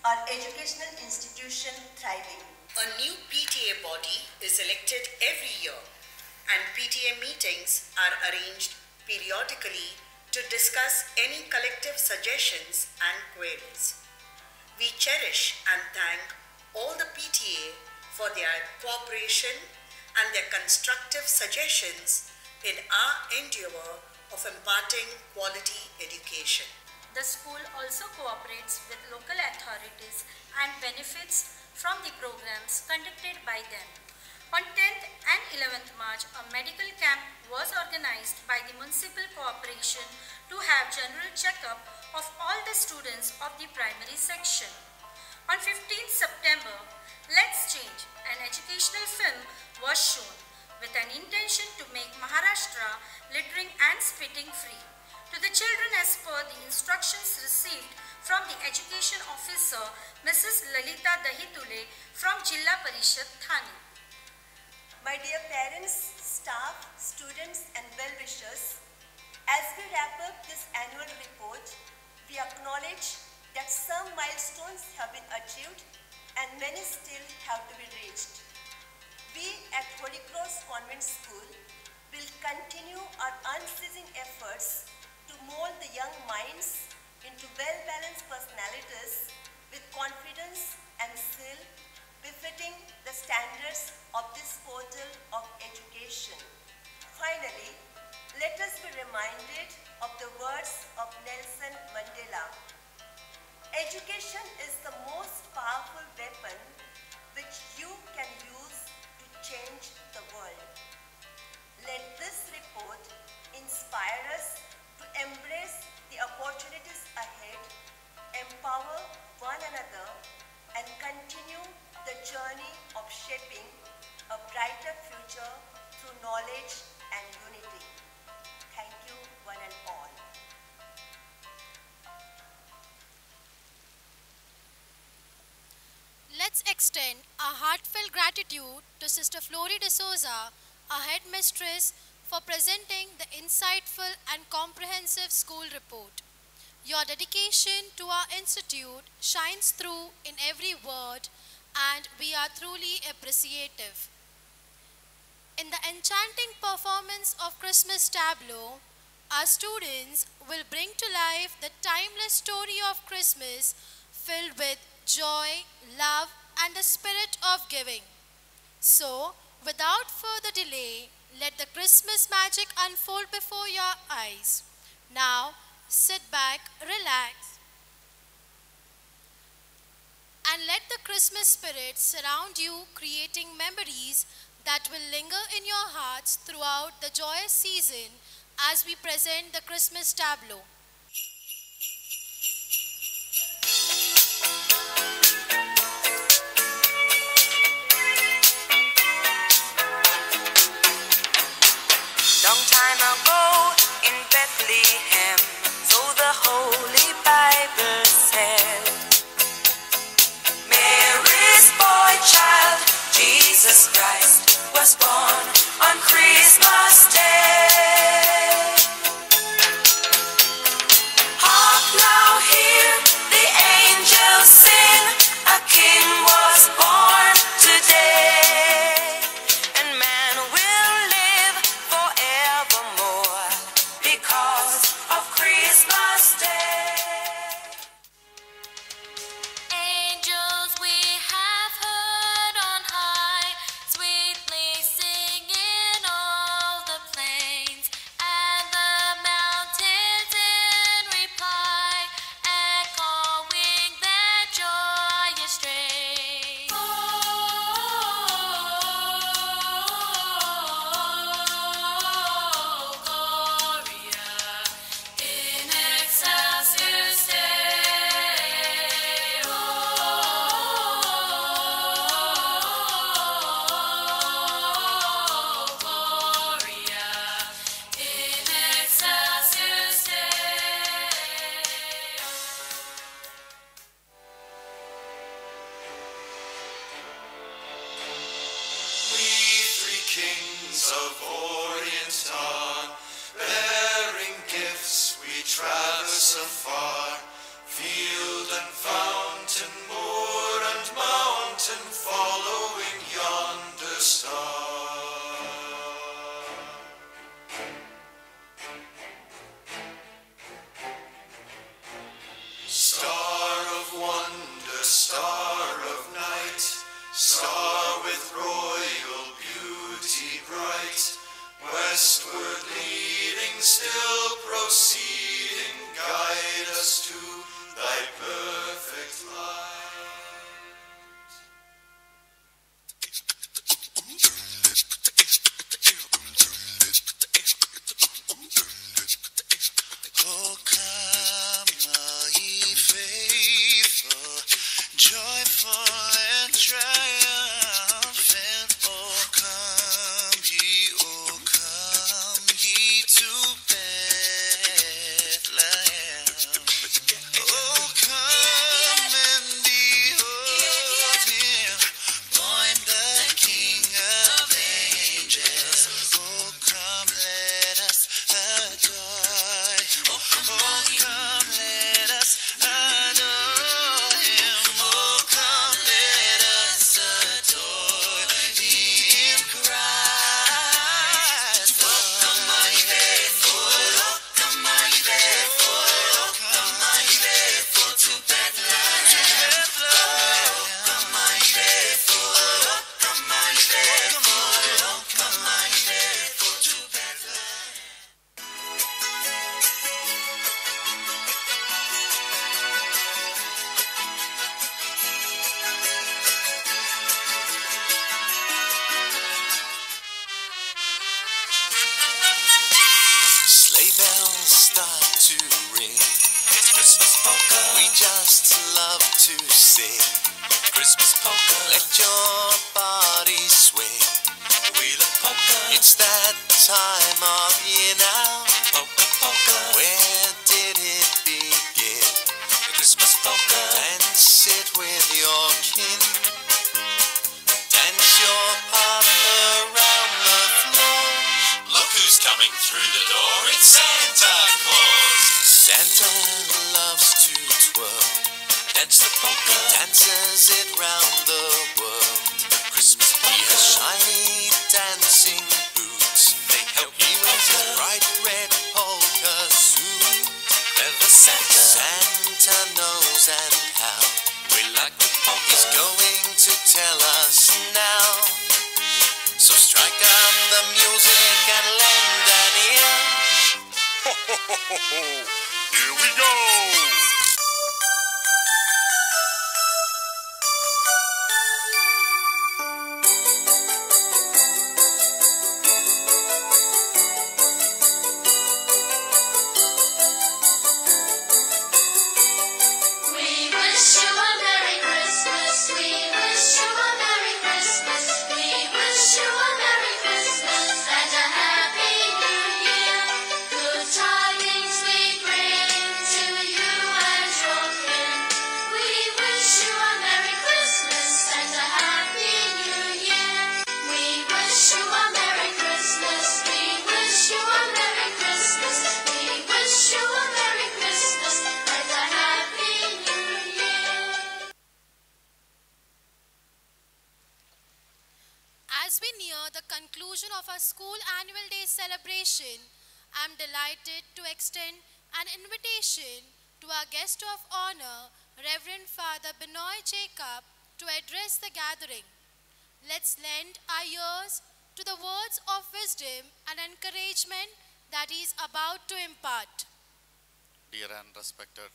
our educational institution thriving. A new P T A body is elected every year, and P T A meetings are arranged periodically to discuss any collective suggestions and queries. We cherish and thank all the P T A for their cooperation and their constructive suggestions in our endeavor of imparting quality education. The school also cooperates with local authorities and benefits from the programs conducted by them. On tenth and eleventh March, a medical camp was organized by the municipal corporation to have general checkup of all the students of the primary section. On fifteenth September, Let's Change, an educational film was shown with an intention to make Maharashtra littering and spitting free. To the children as per the instructions received from the education officer, Missus Lalita Dahitule from Jilla Parishad, Thane. My dear parents, staff, students and well-wishers, as we wrap up this annual report, we acknowledge that some milestones have been achieved and many still have to be reached. We at Holy Cross Convent School will continue our unceasing efforts to mold the young minds into well-balanced personalities with confidence and skill befitting the standards of this portal of education. Finally, let us be reminded of the words of Nelson Mandela. Education is the most powerful weapon which you can use to change the world. Let this report inspire us to embrace the opportunities ahead, empower one another, and continue the journey of shaping a brighter future through knowledge and unity. Thank you, one and all. Let's extend our heartfelt gratitude to Sister Flory D'Souza, our headmistress, for presenting the insightful and comprehensive school report. Your dedication to our institute shines through in every word, and we are truly appreciative. In the enchanting performance of Christmas Tableau, our students will bring to life the timeless story of Christmas filled with joy, love, and the spirit of giving. So, without further delay, let the Christmas magic unfold before your eyes. Now, sit back, relax, and let the Christmas spirit surround you, creating memories that will linger in your hearts throughout the joyous season as we present the Christmas Tableau. Long time ago in Bethlehem, so the Holy Bible said, Mary's boy child, Jesus Christ, was born on Christmas Day. Hark now, hear the angels sing, a king was born today. And man will live forevermore because of Christmas Day. Angels we have heard on high, sweetly singing all the plains, and the mountains in reply, echoing their joyous strain. Oh, Gloria in excelsis Deo. Oh, Gloria in excelsis Deo. We three kings of Orient are, bearing gifts we traverse afar, field and fountain, sing. Christmas polka, let your body swing. Wheel of polka, it's that time of year now. Polka, polka, where did it begin? The Christmas polka, dance it with your kin. Dance your part around the floor. Look who's coming through the door, it's Santa Claus. Santa loves to twirl. Dance the polka, dances it round the world. Christmas polka, he has shiny dancing boots. They help you with his bright red polka suit. Clever Santa, Santa knows and how. We like the polka, he's going to tell us now. So strike up the music and lend an ear. Ho ho ho ho ho! Here we go! As we near the conclusion of our school annual day celebration, I am delighted to extend an invitation to our guest of honor, Reverend Father Benoit Jacob, to address the gathering. Let's lend our ears to the words of wisdom and encouragement that he is about to impart. Dear and respected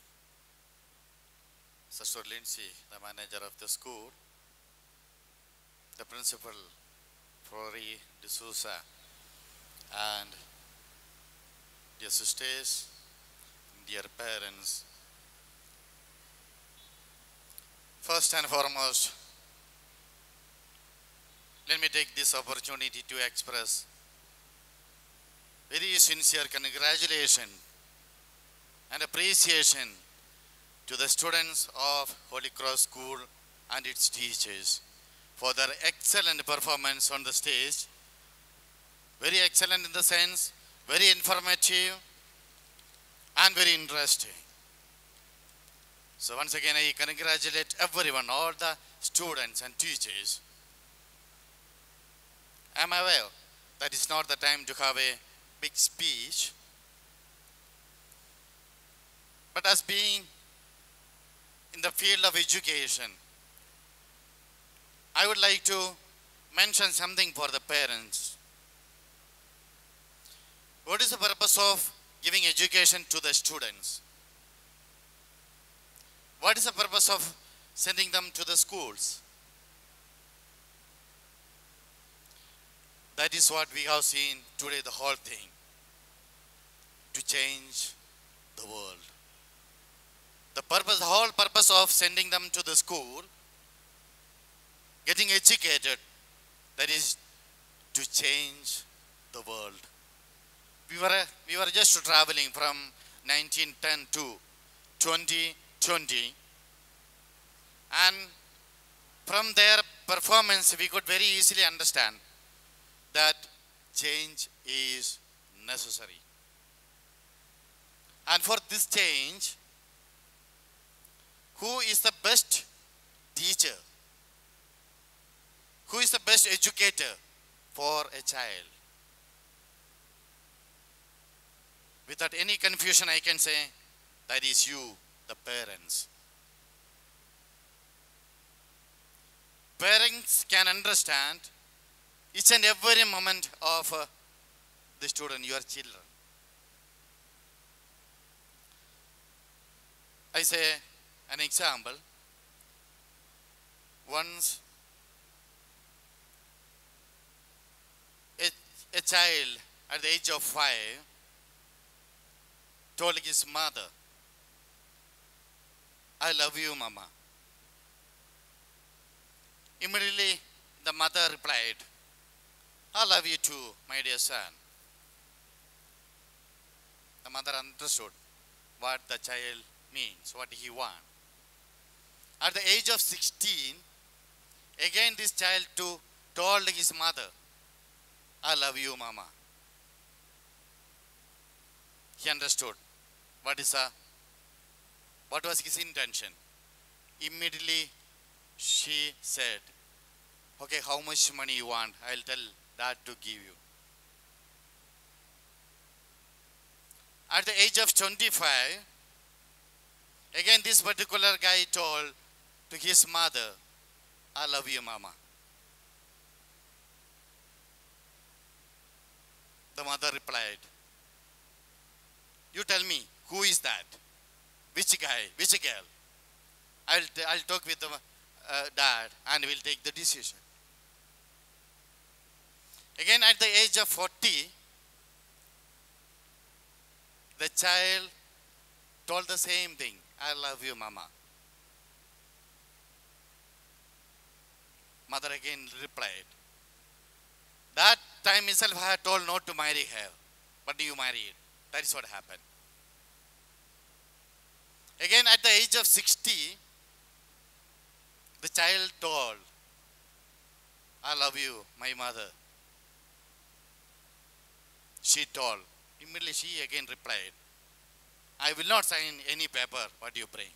Sister Lindsay, the manager of the school, the principal, Rory D'Souza, and dear sisters, dear parents, first and foremost, let me take this opportunity to express very sincere congratulations and appreciation to the students of Holy Cross School and its teachers for their excellent performance on the stage. Very excellent in the sense, very informative and very interesting. So once again, I congratulate everyone, all the students and teachers. I am aware that it's not the time to have a big speech, but as being in the field of education, I would like to mention something for the parents. What is the purpose of giving education to the students? What is the purpose of sending them to the schools? That is what we have seen today, the whole thing, to change the world. The purpose, the whole purpose of sending them to the school, getting educated, that is to change the world. We were, we were just traveling from nineteen ten to twenty twenty, and from their performance we could very easily understand that change is necessary. And for this change, who is the best teacher? Who is the best educator for a child? Without any confusion, I can say that is you, the parents. Parents can understand each and every moment of uh, the student, your children. I say an example. Once a, a child at the age of five told his mother, "I love you, Mama." Immediately the mother replied, I love you too, my dear son. The mother understood what the child means, what he wants. At the age of sixteen, again this child too told his mother, I love you, mama. He understood what is a, what was his intention. Immediately she said, okay, how much money you want? I'll tell dad to give you. At the age of twenty-five, again this particular guy told to his mother, I love you, mama. The mother replied, you tell me, who is that? Which guy? Which girl? I'll, t- I'll talk with the uh, dad and we'll take the decision. Again at the age of forty, the child told the same thing, I love you, mama. Mother again replied, that time itself I had told not to marry her, but you married. That is what happened. Again at the age of sixty, the child told, I love you, my mother. She told, immediately she again replied, I will not sign any paper, what you bring.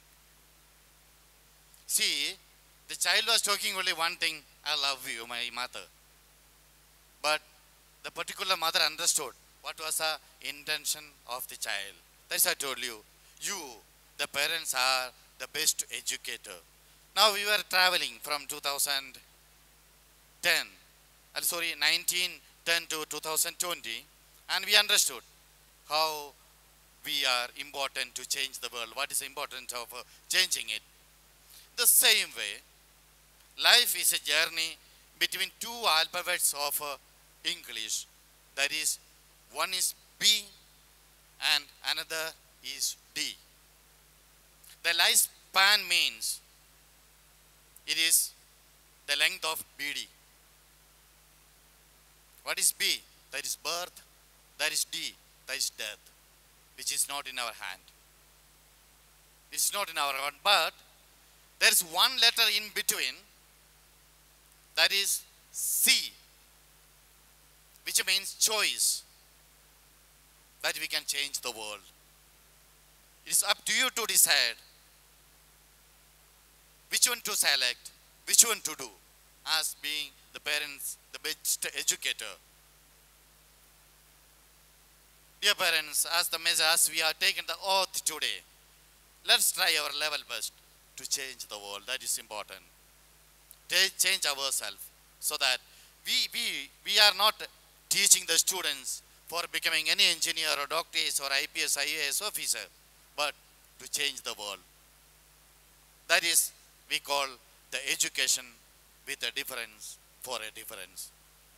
See, the child was talking only one thing, I love you, my mother. But the particular mother understood what was the intention of the child. That's why I told you, you, the parents are the best educator. Now we were traveling from two thousand ten, uh, sorry, nineteen ten to two thousand twenty, and we understood how we are important to change the world. What is the importance of uh, changing it? The same way, life is a journey between two alphabets of uh, English. That is, one is B and another is D. The lifespan means it is the length of B D. What is B? That is birth. That is D. That is death, which is not in our hand. It's not in our hand, but there is one letter in between, that is C, which means choice, that we can change the world. It is up to you to decide which one to select, which one to do, as being the parents, the best educator. Dear parents, as the measures we have taken the oath today, let's try our level best to change the world. That is important. They change ourselves so that we, we, we are not teaching the students for becoming any engineer or doctors or I P S, I A S officer, but to change the world. That is, we call the education with a difference for a difference.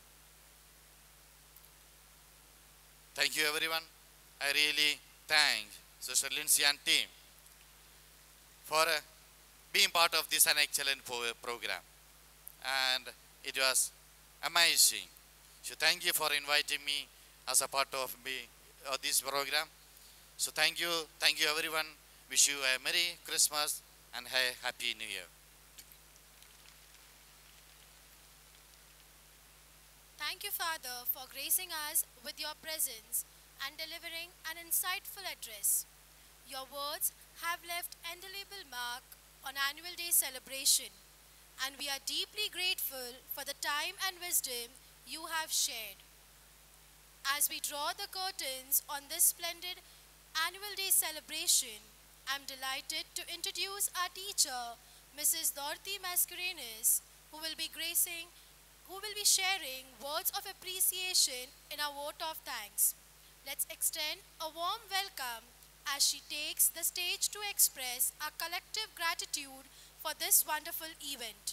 Thank you everyone. I really thank Sister Lindsay and team for uh, being part of this an excellent program. And it was amazing. So thank you for inviting me as a part of me, uh, this program. So thank you, thank you everyone. Wish you a Merry Christmas and a Happy New Year. Thank you, Father, for gracing us with your presence and delivering an insightful address. Your words have left indelible mark on Annual Day celebration, and we are deeply grateful for the time and wisdom you have shared. As we draw the curtains on this splendid Annual Day celebration, I'm delighted to introduce our teacher, Missus Dorothy Mascarenas, who will be gracing who will be sharing words of appreciation in our vote of thanks. Let's extend a warm welcome as she takes the stage to express our collective gratitude for this wonderful event.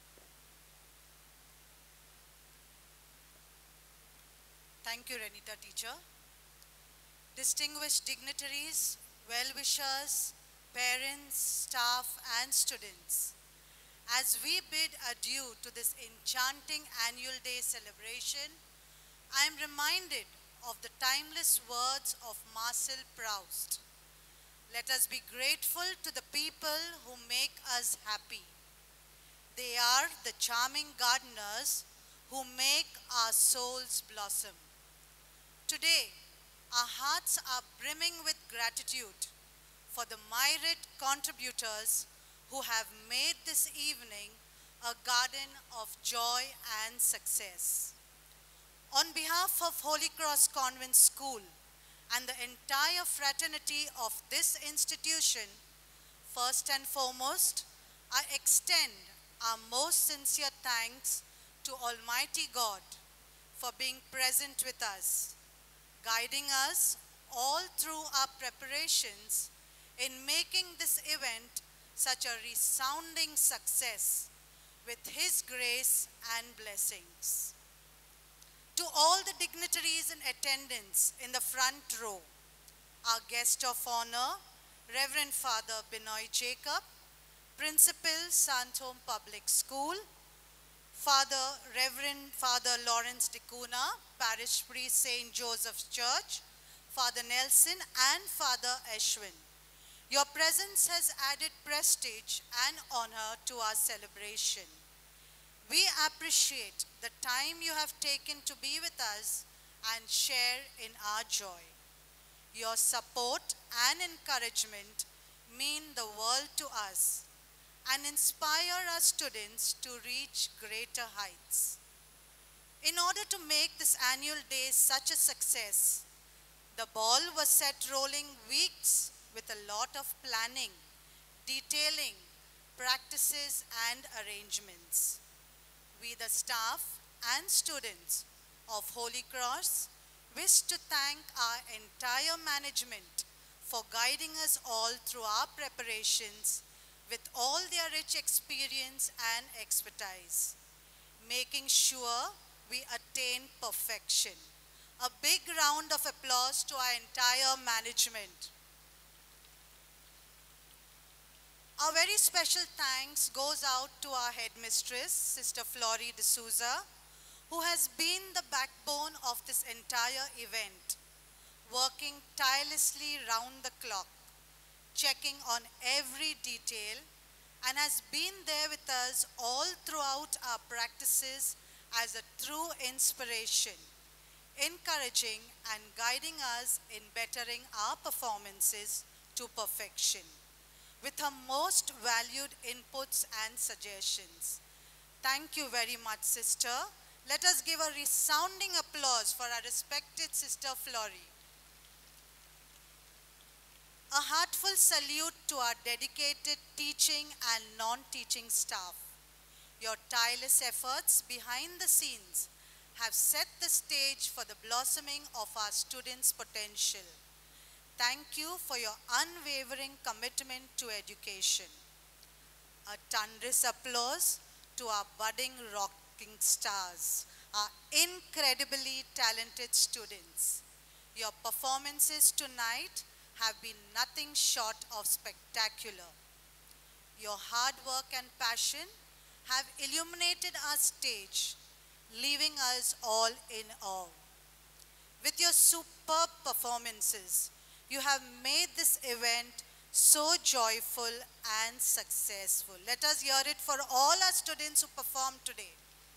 Thank you, Renita teacher. Distinguished dignitaries, well-wishers, parents, staff, and students. As we bid adieu to this enchanting annual day celebration, I am reminded of the timeless words of Marcel Proust. Let us be grateful to the people who make us happy. They are the charming gardeners who make our souls blossom. Today, our hearts are brimming with gratitude for the myriad contributors who have made this evening a garden of joy and success. On behalf of Holy Cross Convent School and the entire fraternity of this institution, first and foremost, I extend our most sincere thanks to Almighty God for being present with us, guiding us all through our preparations in making this event such a resounding success with His grace and blessings. To all the dignitaries in attendance in the front row, our guest of honor, Reverend Father Binoy Jacob, Principal, Santome Public School, Father Reverend Father Lawrence Dicuna, Parish Priest Saint Joseph's Church, Father Nelson and Father Ashwin. Your presence has added prestige and honor to our celebration. We appreciate the time you have taken to be with us and share in our joy. Your support and encouragement mean the world to us and inspire our students to reach greater heights. In order to make this annual day such a success, the ball was set rolling weeks with a lot of planning, detailing, practices and arrangements. We, the staff and students of Holy Cross, wish to thank our entire management for guiding us all through our preparations with all their rich experience and expertise, making sure we attain perfection. A big round of applause to our entire management. Our very special thanks goes out to our headmistress, Sister Flory D'Souza, who has been the backbone of this entire event, working tirelessly round the clock, checking on every detail, and has been there with us all throughout our practices as a true inspiration, encouraging and guiding us in bettering our performances to perfection, with her most valued inputs and suggestions. Thank you very much, sister. Let us give a resounding applause for our respected Sister Flory. A heartful salute to our dedicated teaching and non-teaching staff. Your tireless efforts behind the scenes have set the stage for the blossoming of our students' potential. Thank you for your unwavering commitment to education. A thunderous applause to our budding rocking stars, our incredibly talented students. Your performances tonight have been nothing short of spectacular. Your hard work and passion have illuminated our stage, leaving us all in awe. With your superb performances, you have made this event so joyful and successful. Let us hear it for all our students who performed today.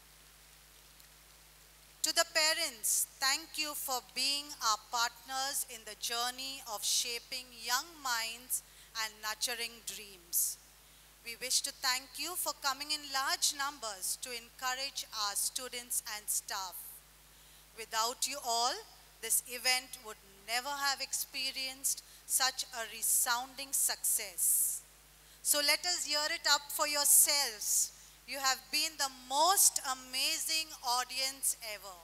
To the parents, thank you for being our partners in the journey of shaping young minds and nurturing dreams. We wish to thank you for coming in large numbers to encourage our students and staff. Without you all, this event would never have experienced such a resounding success. So let us hear it up for yourselves. You have been the most amazing audience ever.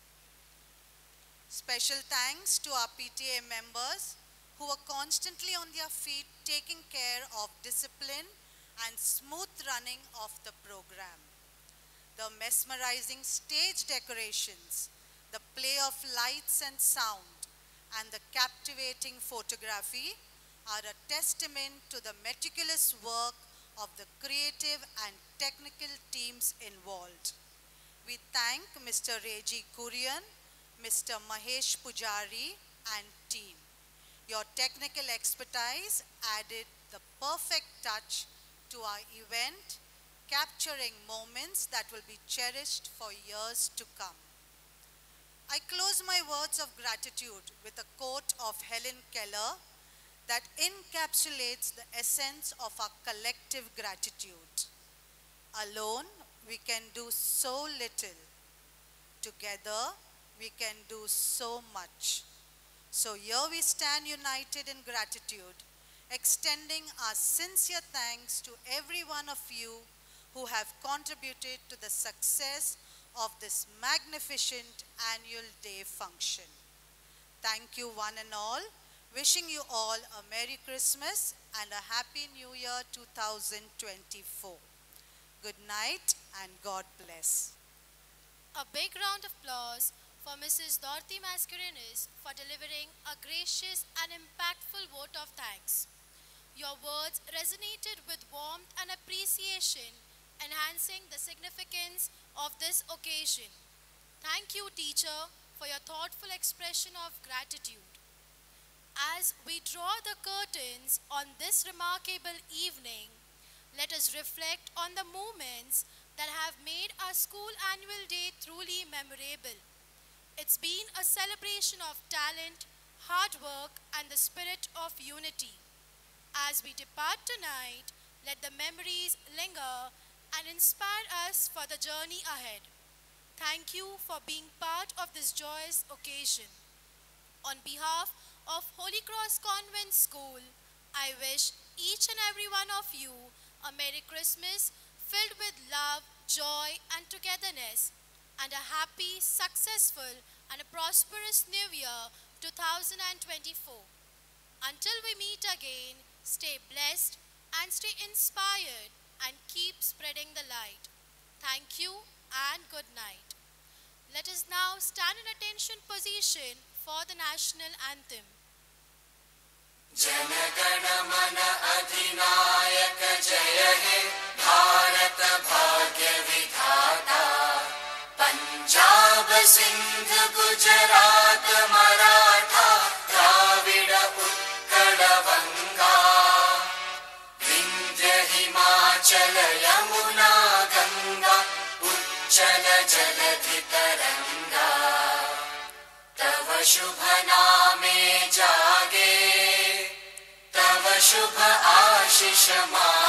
Special thanks to our P T A members who are constantly on their feet taking care of discipline and smooth running of the program. The mesmerizing stage decorations, the play of lights and sound, and the captivating photography are a testament to the meticulous work of the creative and technical teams involved. We thank Mister Reji Kurian, Mister Mahesh Pujari and team. Your technical expertise added the perfect touch to our event, capturing moments that will be cherished for years to come. I close my words of gratitude with a quote of Helen Keller that encapsulates the essence of our collective gratitude. Alone, we can do so little. Together, we can do so much. So here we stand united in gratitude, extending our sincere thanks to every one of you who have contributed to the success of this magnificent annual day function. Thank you one and all. Wishing you all a Merry Christmas and a Happy New Year two thousand twenty-four. Good night and God bless. A big round of applause for Missus Dorothy Mascarenas for delivering a gracious and impactful vote of thanks. Your words resonated with warmth and appreciation, enhancing the significance of this occasion. Thank you, teacher, for your thoughtful expression of gratitude. As we draw the curtains on this remarkable evening, let us reflect on the moments that have made our school annual day truly memorable. It's been a celebration of talent, hard work, and the spirit of unity. As we depart tonight, let the memories linger and inspire us for the journey ahead. Thank you for being part of this joyous occasion. On behalf of Holy Cross Convent School, I wish each and every one of you a Merry Christmas filled with love, joy, and togetherness, and a happy, successful, and a prosperous New Year two thousand twenty-four. Until we meet again, stay blessed and stay inspired and keep spreading the light. Thank you and good night. Let us now stand in attention position for the national anthem. जनगण मन अधिनायक जय हे भारत भाग्य विधाता पंजाब सिंध गुजरात मराठा द्राविड उत्कल बंगा विंध्य हिमाचल यमुना गंगा उच्चल जलधि तरंगा तव शुभ नामे जागे तव शुभ आशीष मा